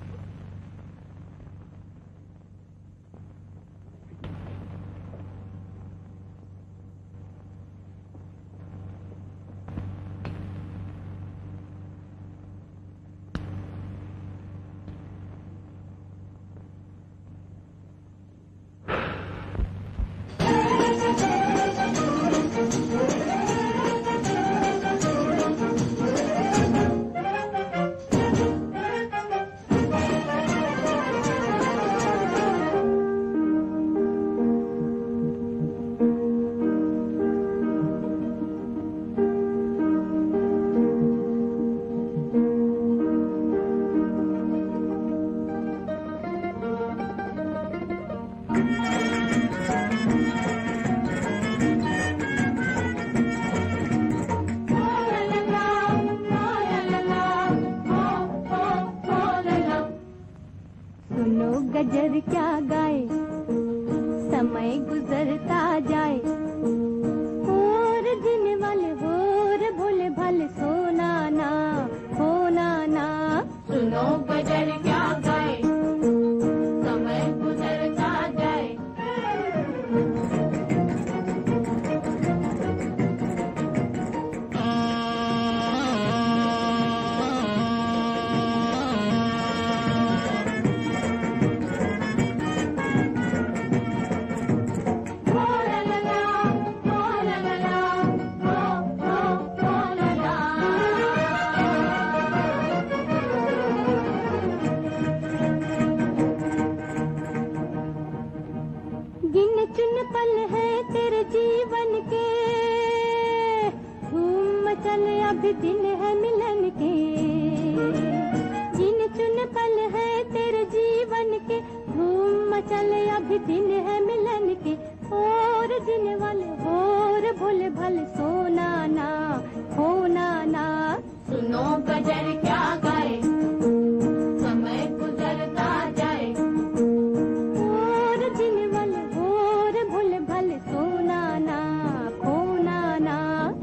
गजर क्या गाए, समय गुजरता जाए, और जिन वाले होर भोले भाले सोना ना होना ना। सुनो गजर क्या गाए, समय गुजरता जाए। पल है तेरे जीवन के, धूम मचल अभी दिन है मिलन के। जिन चुन पल है तेरे जीवन के, धूम मचल अभी दिन है मिलन के। और जिन वाले और भोले भाले सोना ना होना ना। सुनो गजर क्या गाए, समय गुजरता जाए, और जिन वाले और भोले भाले सोना ना खोना ना।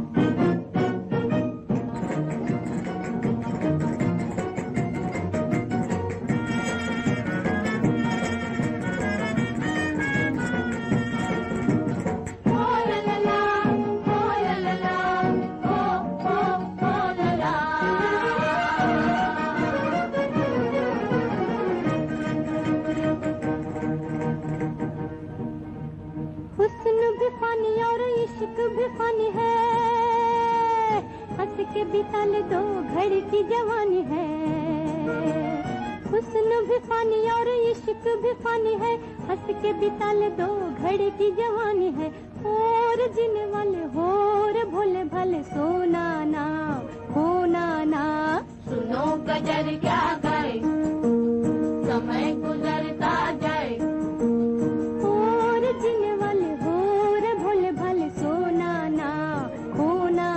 हुस्न भी फानी और इश्क भी फानी है, हंस के बिता ले दो घड़ी की जवानी है। हुस्न भी फानी और इश्क भी फानी है, हंस के बिता ले दो घड़ी की जवानी है। और जिन वाले होर भोले भाले सोना ना होना ना। सुनो गजर क्या गाए, समय गुजरता जाए, और जिन वाले होर भोले भाले सोना ना खोना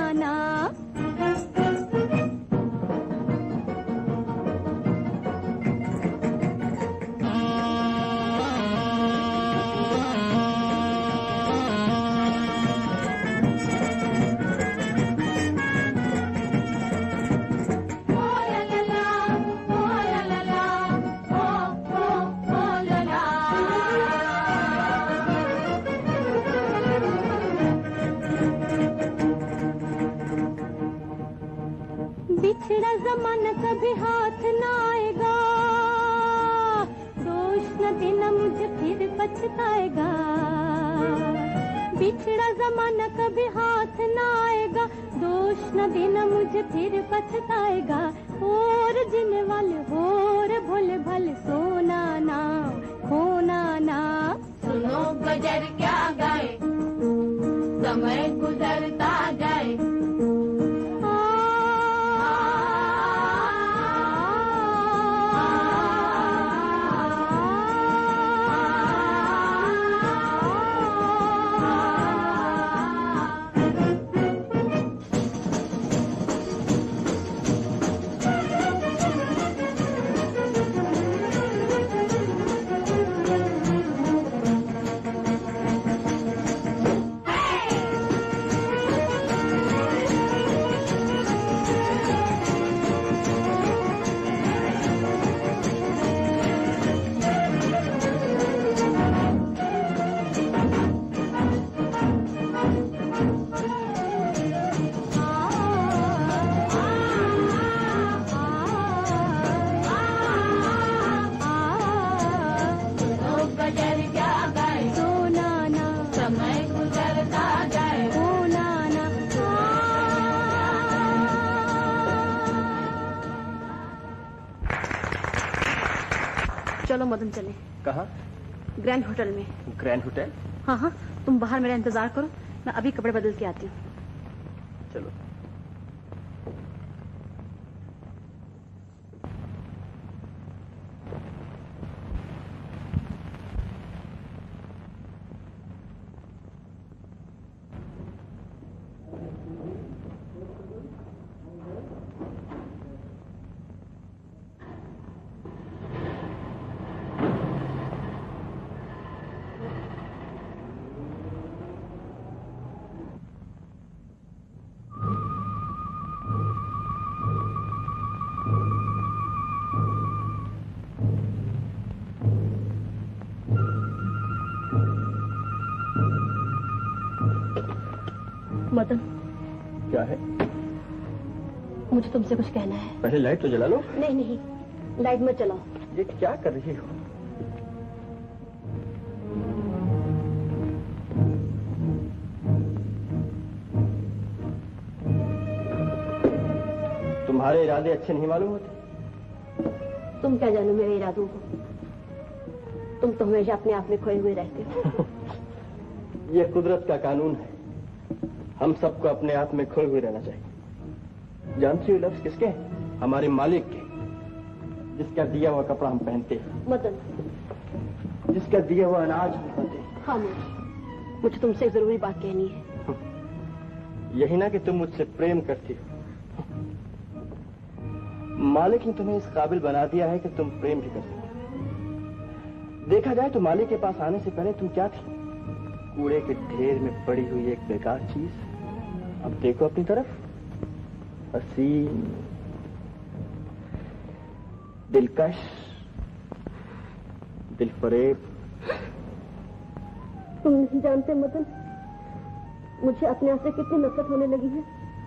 जमाना कभी हाथ न आएगा, दोष न देना मुझे फिर पछताएगा। बिछड़ा जमाना कभी हाथ न आएगा, दोष न देना मुझे फिर पछताएगा। और जीने वाले और भोले भाले, सोना ना खोना ना। सुनो गजर क्या गाए, समय गुजरता जाए। चलो मदन चले। कहाँ? ग्रैंड होटल में। Grand hotel? हाँ हाँ, तुम बाहर मेरा इंतजार करो, मैं अभी कपड़े बदल के आती हूँ। चलो। मदन, क्या है? मुझे तुमसे कुछ कहना है। पहले लाइट तो जला लो। नहीं नहीं, लाइट मत जलाओ। ये क्या कर रही हो? तुम्हारे इरादे अच्छे नहीं मालूम होते? तुम क्या जानो मेरे इरादों को, तुम तो हमेशा अपने आप में खोए हुए रहते हो। ये कुदरत का कानून है, हम सबको अपने आप में खोए हुए रहना चाहिए। जानती हो लफ्ज किसके हैं? हमारे मालिक के, जिसका दिया हुआ कपड़ा हम पहनते हैं। मदन, जिसका दिया हुआ अनाज हम खाते हैं। हाँ मुझे तुमसे एक जरूरी बात कहनी है। यही ना कि तुम मुझसे प्रेम करती हो। मालिक ने तुम्हें इस काबिल बना दिया है कि तुम प्रेम भी कर सको। देखा जाए तो मालिक के पास आने से पहले तुम क्या थी? कूड़े के ढेर में पड़ी हुई एक बेकार चीज। अब देखो अपनी तरफ, हसीन, दिलकश, दिलफरेब। तुम नहीं जानते मदन, मुझे अपने आप से कितनी नफरत होने लगी है।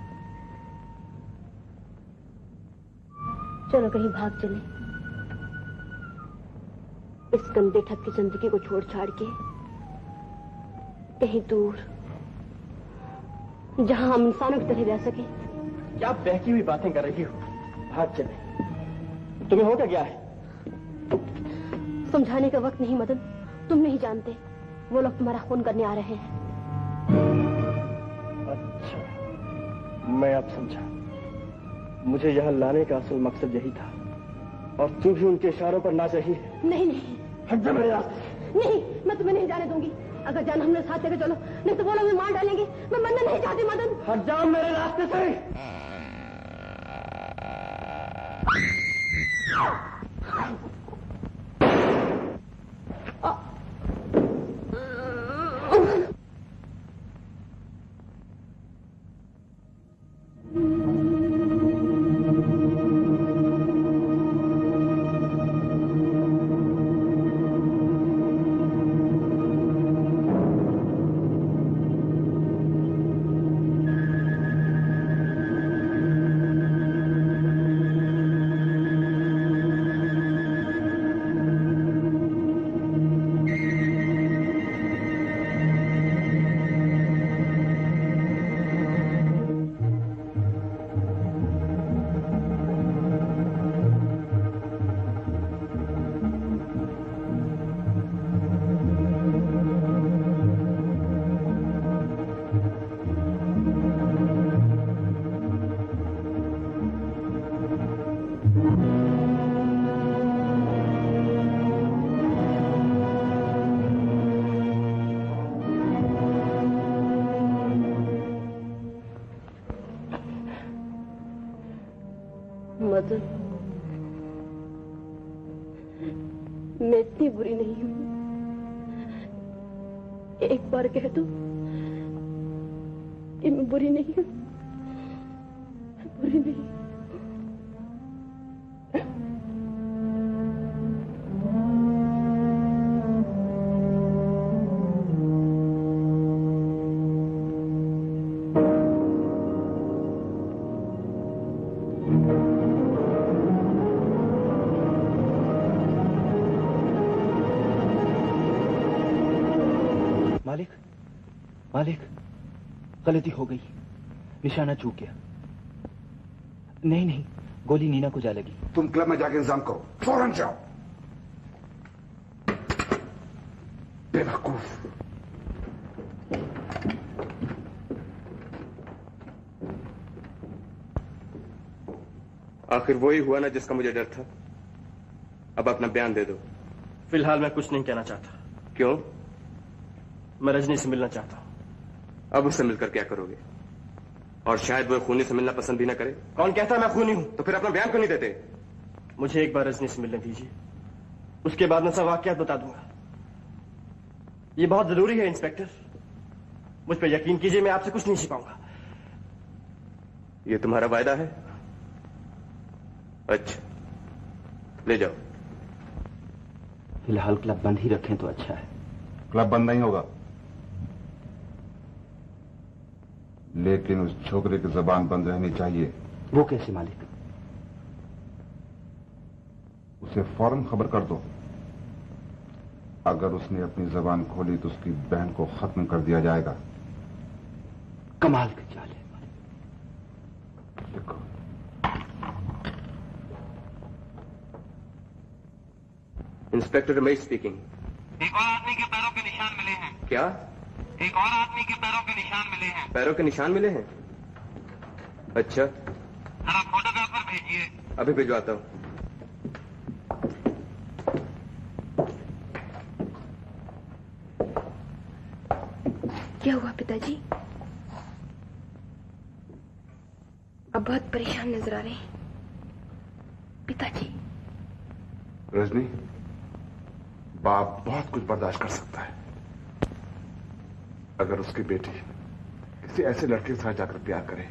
चलो कहीं भाग चले, इस गंदे ठग की जिंदगी को छोड़ छाड़ के कहीं दूर, जहां हम इंसानों की तरह रह सके। क्या बहकी हुई बातें कर रही हो? भाग चले। तुम्हें हो क्या है? समझाने का वक्त नहीं मदन, तुम नहीं जानते, वो लोग तुम्हारा खून करने आ रहे हैं। अच्छा, मैं अब समझा। मुझे यहाँ लाने का असल मकसद यही था, और तू भी उनके इशारों पर नाच रही है। नहीं नहीं, हट जा मेरे रास्ते। नहीं, मैं तुम्हें नहीं जाने दूंगी। अगर जाना हमने साथ लेकर चलो, नहीं तो वो लोग मार डालेंगे। मैं मरना नहीं चाहती मदन। हट जाओ मेरे रास्ते से। मदन, मैं इतनी बुरी नहीं हूं। एक बार कह दो कि मैं बुरी नहीं हूं, बुरी नहीं। मालिक, गलती हो गई, निशाना चूक गया। नहीं, गोली नीना को जा लगी। तुम क्लब में जाके इंतजाम करो, फौरन जाओ। बेवकूफ। आखिर वही हुआ ना जिसका मुझे डर था। अब अपना बयान दे दो। फिलहाल मैं कुछ नहीं कहना चाहता। क्यों? मैं रजनी से मिलना चाहता हूं। अब उससे मिलकर क्या करोगे? और शायद वो खूनी से मिलना पसंद भी ना करे। कौन कहता है मैं खूनी हूं? तो फिर अपना बयान क्यों नहीं देते? मुझे एक बार रजनी से मिलने दीजिए, उसके बाद मैं सब वाकयात बता दूंगा। ये बहुत जरूरी है इंस्पेक्टर, मुझ पर यकीन कीजिए, मैं आपसे कुछ नहीं छिपाऊंगा। ये तुम्हारा वायदा है? अच्छा, ले जाओ। फिलहाल क्लब बंद ही रखें तो अच्छा है। क्लब बंद नहीं होगा, लेकिन उस छोकरे की जबान बंद रहनी चाहिए। वो कैसे मालिक? उसे फौरन खबर कर दो, अगर उसने अपनी जबान खोली तो उसकी बहन को खत्म कर दिया जाएगा। कमाल की चाल है। देखो, इंस्पेक्टर रमेश स्पीकिंग। एक और आदमी के पैरों के निशान मिले हैं। क्या? एक और आदमी के पैरों के निशान मिले हैं। पैरों के निशान मिले हैं? अच्छा, जरा फोटोग्राफर भेजिए। अभी भिजवाता हूं। क्या हुआ पिताजी? अब बहुत परेशान नजर आ रहे हैं पिताजी। रजनी, बाप बहुत कुछ बर्दाश्त कर सकता है, अगर उसकी बेटी किसी ऐसे लड़के के साथ जाकर प्यार करे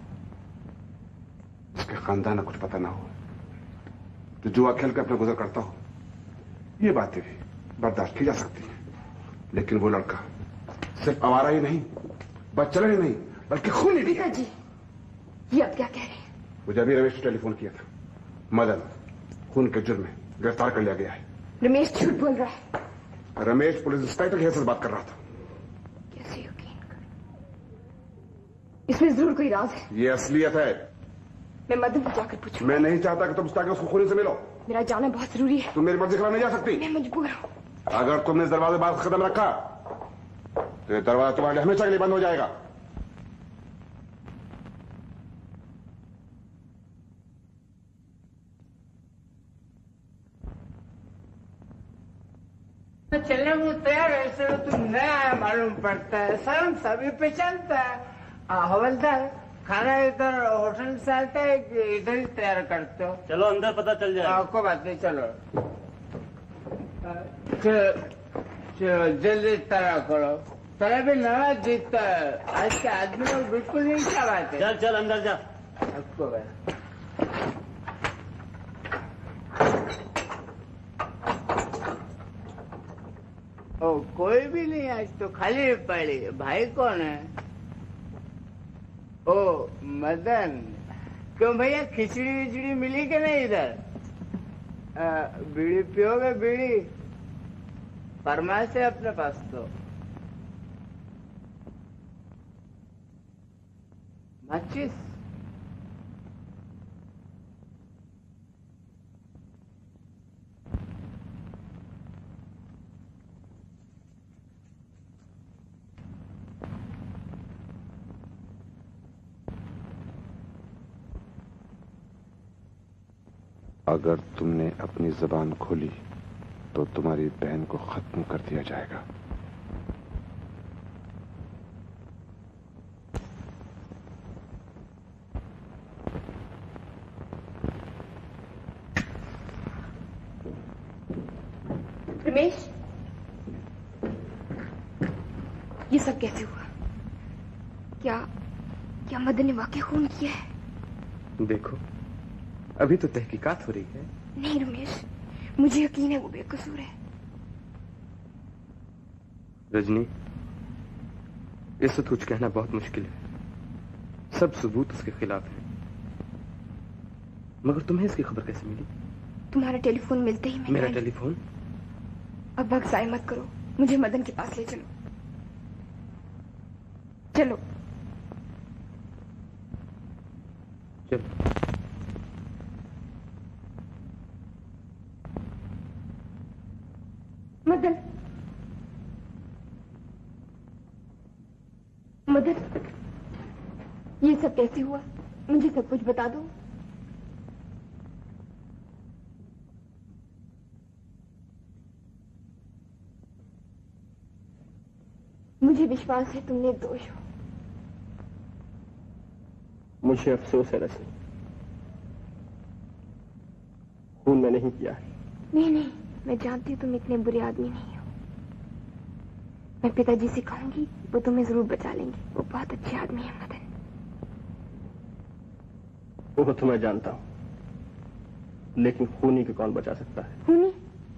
जिसके खानदान कुछ पता ना हो, तो जुआ खेल कर अपना गुजर करता हो, ये बातें भी बर्दाश्त की जा सकती है। लेकिन वो लड़का सिर्फ आवारा ही नहीं, बच्चला ही नहीं, बल्कि खूनी भी है। पिताजी, ये आप क्या कह रहे हैं? मुझे अभी रमेश ने टेलीफोन किया था, मदन खून के जुर्म में गिरफ्तार कर लिया गया है। रमेश झूठ बोल रहा है। रमेश पुलिस इंस्पेक्टर की हैसियत से बात कर रहा था। कैसे यकीन कर? इसमें जरूर कोई राज है। ये असलियत है। मैं मदन से जाकर पूछूं। मैं नहीं चाहता कि तुम जाकर उसको खूनी से मिलो। मेरा जाना बहुत जरूरी है। तुम मेरी मर्जी खिलाफ नहीं जा सकती। मैं मजबूर हूं। अगर तुमने इस दरवाजे बाहर कदम रखा तो ये दरवाजा तुम्हारे लिए हमेशा के लिए बंद हो जाएगा। चलने को तैयार है, ऐसे तो तुम नया मालूम पड़ता है, शर्म सभी पे चलता है। हवलदार, खाना इधर होटल से आता है कि इधर ही तैयार करते हो? चलो अंदर पता चल जाए। कोई बात नहीं, चलो जल्दी तैयार करो। तेरा भी नया जीतता है, आज के आदमी लोग बिल्कुल नहीं चलाते। चल चल अंदर जा। आपको ओ, कोई भी नहीं, आज तो खाली पड़ी। भाई कौन है? ओ मदन, क्यों भैया खिचड़ी विचड़ी मिली कि नहीं इधर? बीड़ी पियोगे? बीड़ी फरमाइश है अपने पास तो। माचिस? अगर तुमने अपनी जबान खोली तो तुम्हारी बहन को खत्म कर दिया जाएगा। ये सब कैसे हुआ? क्या मदन ने वाकई खून किया है? देखो, अभी तो तहकीकात हो रही है। नहीं रमेश, मुझे यकीन है वो बेकसूर है। रजनी, इसे तुझ कहना बहुत मुश्किल है। सब सबूत उसके खिलाफ हैं। मगर तुम्हें इसकी खबर कैसे मिली? तुम्हारा टेलीफोन मिलते ही मेरा टेलीफोन? अब वक्त जाया मत करो, मुझे मदन के पास ले चलो। चलो चलो। मदन, ये सब कैसे हुआ? मुझे सब कुछ बता दो। मुझे विश्वास है तुम निर्दोष हो। मुझे अफसोस है रजनी, खून मैं नहीं किया है। नहीं, मैं जानती हूँ तुम इतने बुरे आदमी नहीं हो। मैं पिताजी से कहूंगी, वो तुम्हें जरूर बचा लेंगे। वो बहुत अच्छे आदमी है मदन। वो तो मैं जानता हूँ, लेकिन खूनी को कौन बचा सकता है? खूनी?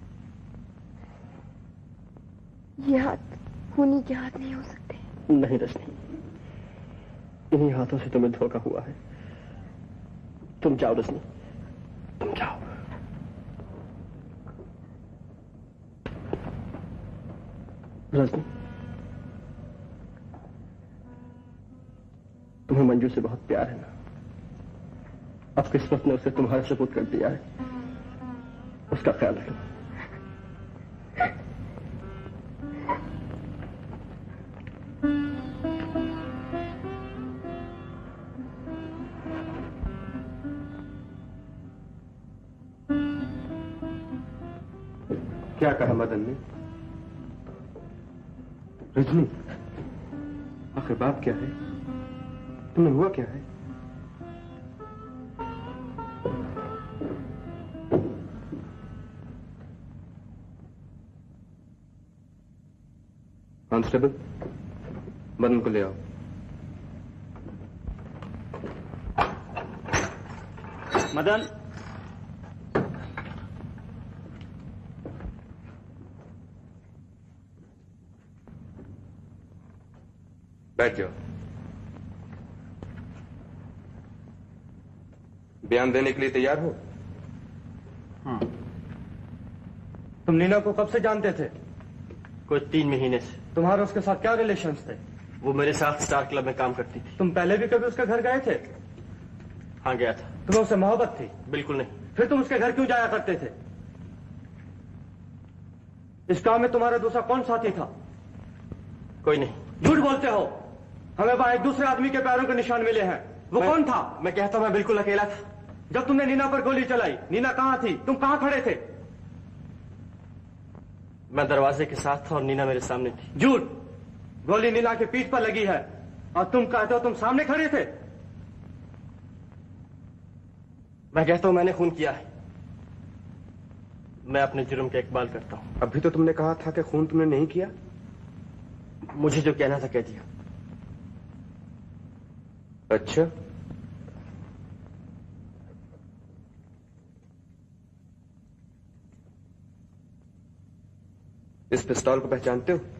ये हाथ खूनी के हाथ नहीं हो सकते। नहीं रजनी, इन्हीं हाथों से तुम्हें धोखा हुआ है। तुम जाओ रजनी, तुम जाओ। रजनी, तुम्हें मंजू से बहुत प्यार है ना? अब किस्मत ने उसे तुम्हारे सुपुर्द कर दिया है। उसका ख्याल रखना। क्या कहा मदन ने? रजनी, आखिर बात क्या है? तुम्हें हुआ क्या है? कांस्टेबल, मदन को ले आओ। मदन, बैठ जाओ। बयान देने के लिए तैयार हो? हाँ। तुम लीना को कब से जानते थे? कुछ 3 महीने से। तुम्हारा उसके साथ क्या रिलेशंस थे? वो मेरे साथ स्टार क्लब में काम करती थी। तुम पहले भी कभी उसके घर गए थे? हाँ, गया था। तुम्हें उससे मोहब्बत थी? बिल्कुल नहीं। फिर तुम उसके घर क्यों जाया करते थे? इस काम में तुम्हारा दूसरा कौन साथी था? कोई नहीं। झूठ बोलते हो। हमें वहां एक दूसरे आदमी के पैरों के निशान मिले हैं। वो कौन था? मैं कहता हूं मैं बिल्कुल अकेला था। जब तुमने नीना पर गोली चलाई, नीना कहां थी? तुम कहां खड़े थे? मैं दरवाजे के साथ था और नीना मेरे सामने थी। झूठ! गोली नीना की पीठ पर लगी है और तुम कहते हो तुम सामने खड़े थे। मैं कहता हूं मैंने खून किया है। मैं अपने जुर्म का इकबाल करता हूं। अभी तो तुमने कहा था कि खून तुमने नहीं किया। मुझे जो कहना था कह दिया। अच्छा, इस पिस्तौल को पहचानते हो?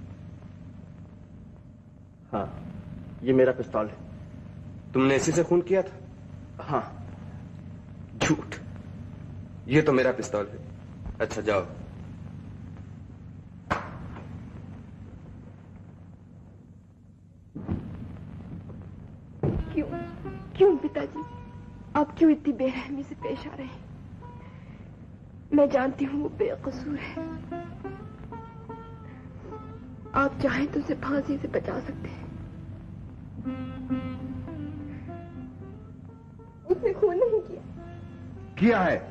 हाँ, ये मेरा पिस्तौल है। तुमने इसी से खून किया था? हाँ। झूठ! ये तो मेरा पिस्तौल है। अच्छा, जाओ। क्यों पिताजी, आप क्यों इतनी बेरहमी से पेश आ रहे हैं? मैं जानती हूँ वो बेकसूर है। आप चाहें तो उसे फांसी से बचा सकते हैं। उसने खून नहीं किया। किया है?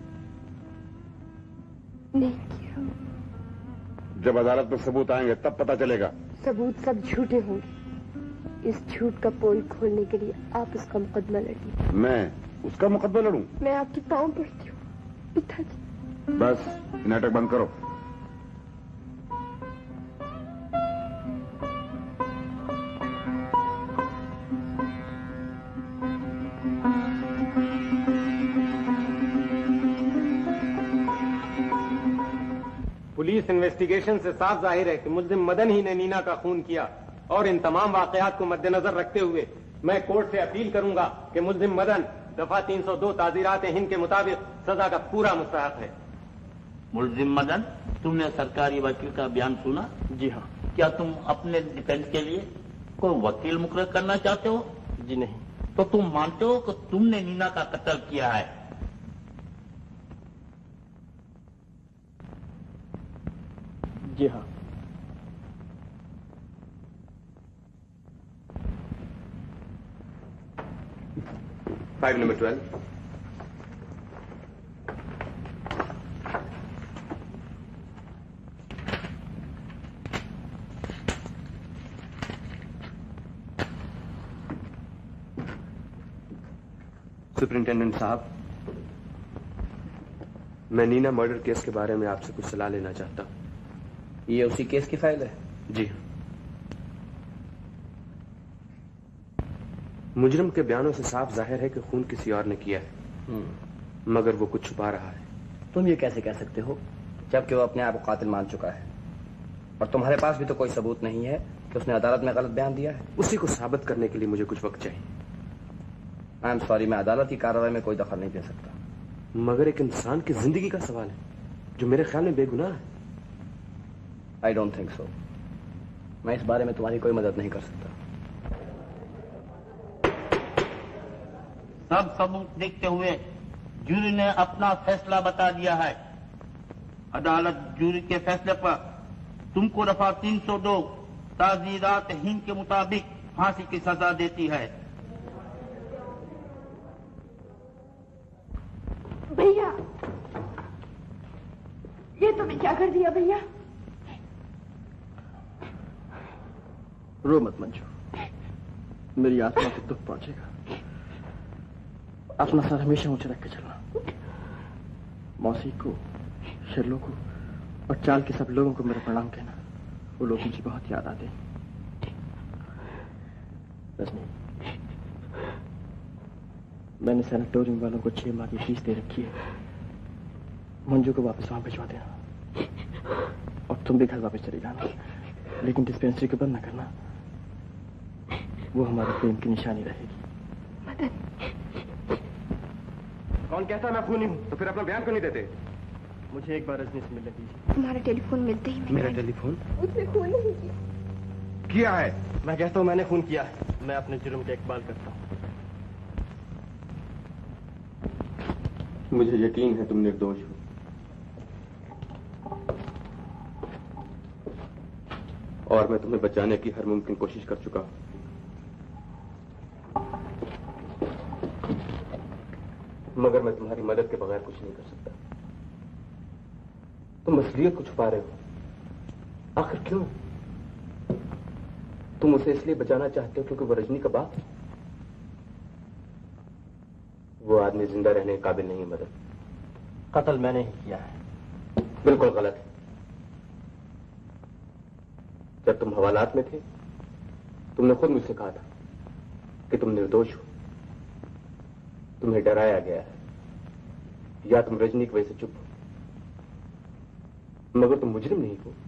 नहीं किया। जब अदालत में सबूत आएंगे तब पता चलेगा। सबूत सब झूठे होंगे। इस झूठ का पोल खोलने के लिए आप उसका मुकदमा लड़िए। मैं उसका मुकदमा लड़ूं? मैं आपके पांव पड़ती हूँ पिताजी। बस नाटक बंद करो। इस इन्वेस्टिगेशन से साफ जाहिर है कि मुल्जिम मदन ही ने नीना का खून किया और इन तमाम वाकयात को मद्देनजर रखते हुए मैं कोर्ट से अपील करूंगा कि मुल्जिम मदन दफा 302 ताजीरात हिंद के मुताबिक सजा का पूरा मुस्तहक है। मुल्जिम मदन, तुमने सरकारी वकील का बयान सुना? जी हाँ। क्या तुम अपने डिफेंस के लिए कोई वकील मुकर्रर करना चाहते हो? जी नहीं। तो तुम मानते हो कि तुमने नीना का कत्ल किया है? जी हाँ। File number 12। सुपरिंटेंडेंट साहब, मैं नीना मर्डर केस के बारे में आपसे कुछ सलाह लेना चाहता हूं। ये उसी केस की फाइल है? जी। मुजरिम के बयानों से साफ जाहिर है कि खून किसी और ने किया है, मगर वो कुछ छुपा रहा है। तुम ये कैसे कह सकते हो जबकि वो अपने आप को कातिल मान चुका है और तुम्हारे पास भी तो कोई सबूत नहीं है कि उसने अदालत में गलत बयान दिया है? उसी को साबित करने के लिए मुझे कुछ वक्त चाहिए। आई एम सॉरी, मैं अदालत की कार्रवाई में कोई दखल नहीं दे सकता। मगर एक इंसान की जिंदगी का सवाल है जो मेरे ख्याल में बेगुनाह है। I don't think so. मैं इस बारे में तुम्हारी कोई मदद नहीं कर सकता। सब सबूत देखते हुए जूरी ने अपना फैसला बता दिया है। अदालत जूरी के फैसले पर तुमको दफा 302 ताजीरात हिंद के मुताबिक फांसी की सजा देती है। भैया, ये तुमने क्या कर दिया भैया? रो मत मंजू, मेरी आत्मा को दुख पहुंचेगा। अपना सर हमेशा ऊंचे रख के चलना। मौसी को, शेरलो को और चाल के सब लोगों को मेरा प्रणाम कहना। वो लोग मुझे बहुत याद आते हैं। रजनी, मैंने सैनिटोरियम वालों को 6 माह की फीस दे रखी है। मंजू को वापस वहां भिजवा देना और तुम भी घर वापस चली जाना, लेकिन डिस्पेंसरी को बंद न करना। वो हमारे प्रेम की निशानी रहेगी। कौन कहता मैं खूनी हूं? तो फिर अपना बयान क्यों नहीं देते? मुझे एक बार रजनी से मिलने दीजिए। तुम्हारा टेलीफोन मिलते ही मेरा टेलीफोन? उसने खून नहीं किया है। मैं कहता हूं मैंने खून किया है। मैं अपने जुर्म का इकबाल करता हूं। मुझे यकीन है तुम निर्दोष हो। और मैं तुम्हें बचाने की हर मुमकिन कोशिश कर चुका हूं। मगर मैं तुम्हारी मदद के बगैर कुछ नहीं कर सकता। तुम असलियत को छुपा रहे हो। आखिर क्यों? तुम उसे इसलिए बचाना चाहते हो क्योंकि वो रजनी का बाप है? वो आदमी जिंदा रहने के काबिल नहीं है मदन। कत्ल मैंने ही किया है। बिल्कुल गलत है। जब तुम हवालात में थे तुमने खुद मुझसे कहा था कि तुम निर्दोष हो। तुम्हें डराया गया है या तुम रजनी की वजह से चुप हो, मगर तुम मुजरिम नहीं हो।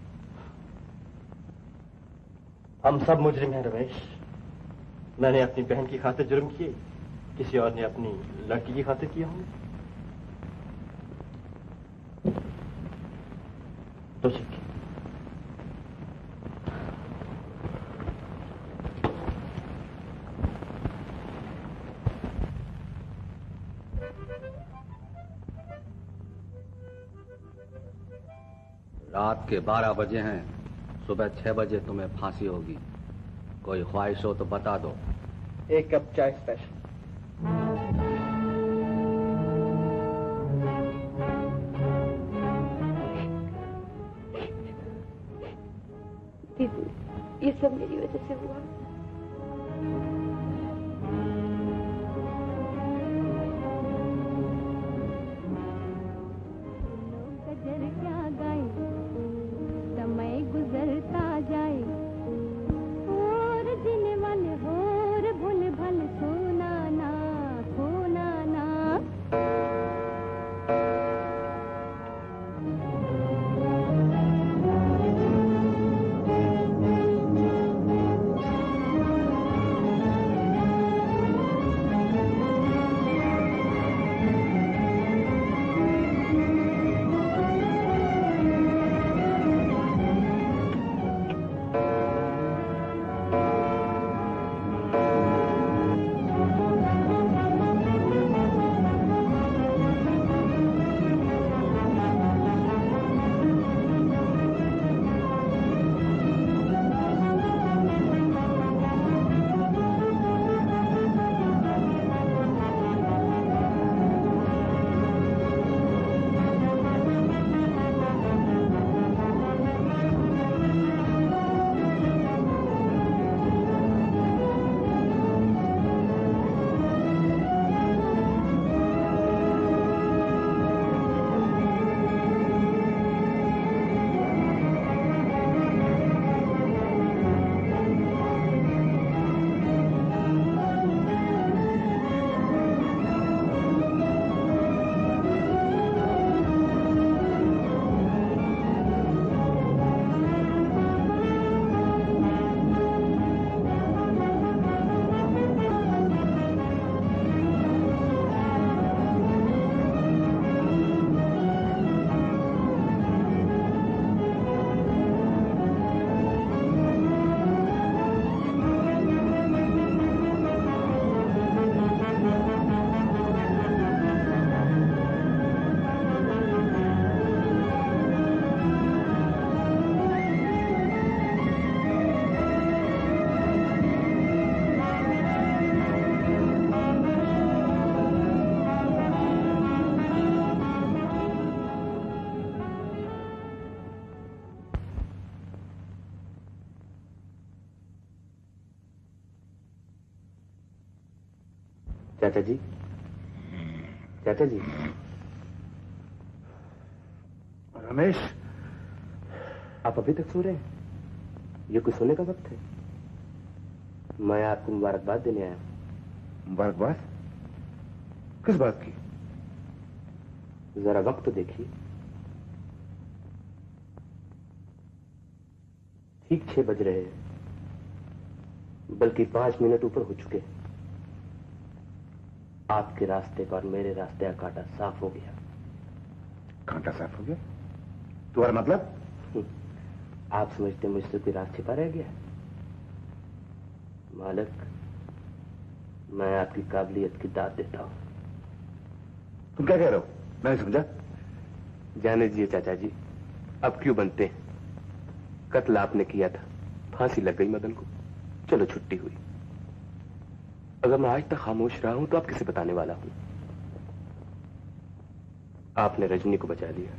हम सब मुजरिम हैं रमेश। मैंने अपनी बहन की खातिर जुर्म किए, किसी और ने अपनी लड़की की खातिर किया होगा। तो ठीक। रात के 12 बजे हैं, सुबह 6 बजे तुम्हें फांसी होगी। कोई ख्वाहिश हो तो बता दो। 1 कप चाय स्पेशल। ये सब मेरी वजह से हुआ। चाचा जी, चाचा जी। रमेश, आप अभी तक सो रहे हैं? ये कुछ सोने का वक्त है? मैं आपको मुबारकबाद देने आया हूं। मुबारकबाद? किस बात की? जरा वक्त तो देखिए। ठीक 6 बज रहे हैं, बल्कि 5 मिनट ऊपर हो चुके हैं। आपके रास्ते का और मेरे रास्ते का कांटा साफ हो गया। कांटा साफ हो गया? तुम्हारा मतलब? आप समझते मुझसे कोई राज छिपा रह गया? मालिक, मैं आपकी काबिलियत की दाद देता हूं। तुम क्या कह रहे हो? मैं नहीं समझा। जाने दीजिए चाचा जी, अब क्यों बनते हैं? कत्ल आपने किया था, फांसी लग गई मदन को, चलो छुट्टी हुई। अगर मैं आज तक खामोश रहा हूं तो आप किसे बताने वाला हूं? आपने रजनी को बचा लिया,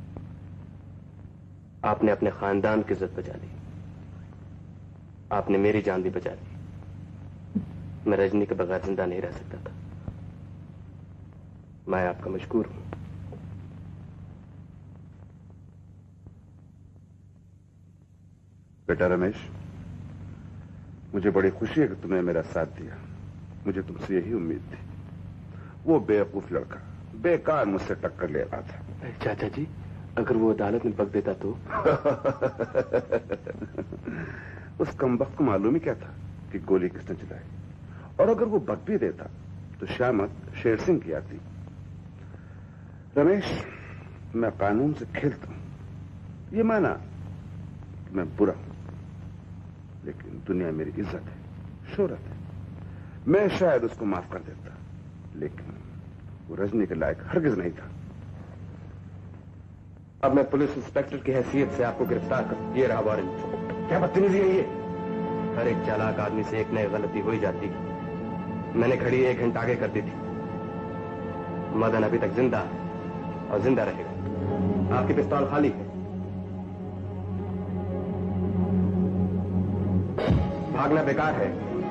आपने अपने खानदान की इज्जत बचा ली, आपने मेरी जान भी बचा ली। मैं रजनी के बगैर जिंदा नहीं रह सकता था। मैं आपका मशकूर हूं। बेटा रमेश, मुझे बड़ी खुशी है कि तुमने मेरा साथ दिया। मुझे तुमसे यही उम्मीद थी। वो बेवकूफ लड़का बेकार मुझसे टक्कर ले रहा था। चाचा जी, अगर वो अदालत में बक देता तो? उस कमबख्त को मालूम ही क्या था कि गोली किसने चलाई, और अगर वो बक भी देता तो शामत शेर सिंह की आती। रमेश, मैं कानून से खेलता हूं, ये माना कि मैं बुरा हूं, लेकिन दुनिया मेरी इज्जत है, शोहरत है। मैं शायद उसको माफ कर देता, लेकिन वो रजनी के लायक हरगिज नहीं था। अब मैं पुलिस इंस्पेक्टर की हैसियत से आपको गिरफ्तार कर, ये रहा वारंट। क्या बदतमीजी है ये? हर एक चालाक आदमी से एक नई गलती हो ही जाती। मैंने घड़ी 1 घंटा आगे कर दी थी। मदन अभी तक जिंदा है और जिंदा रहेगा। आपकी पिस्तौल खाली है, भागना बेकार है।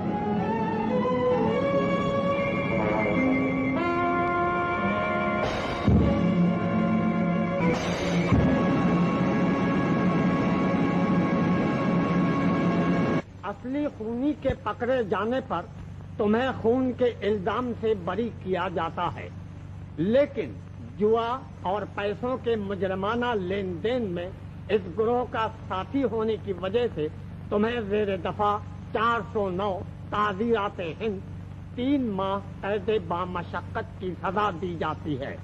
असली खूनी के पकड़े जाने पर तुम्हें खून के इल्जाम से बरी किया जाता है, लेकिन जुआ और पैसों के मुजरमाना लेन देन में इस गिरोह का साथी होने की वजह से तुम्हें ज़ेर दफा 409 ताज़ीराते हिंद 3 माह कैद बामशक्कत की सजा दी जाती है।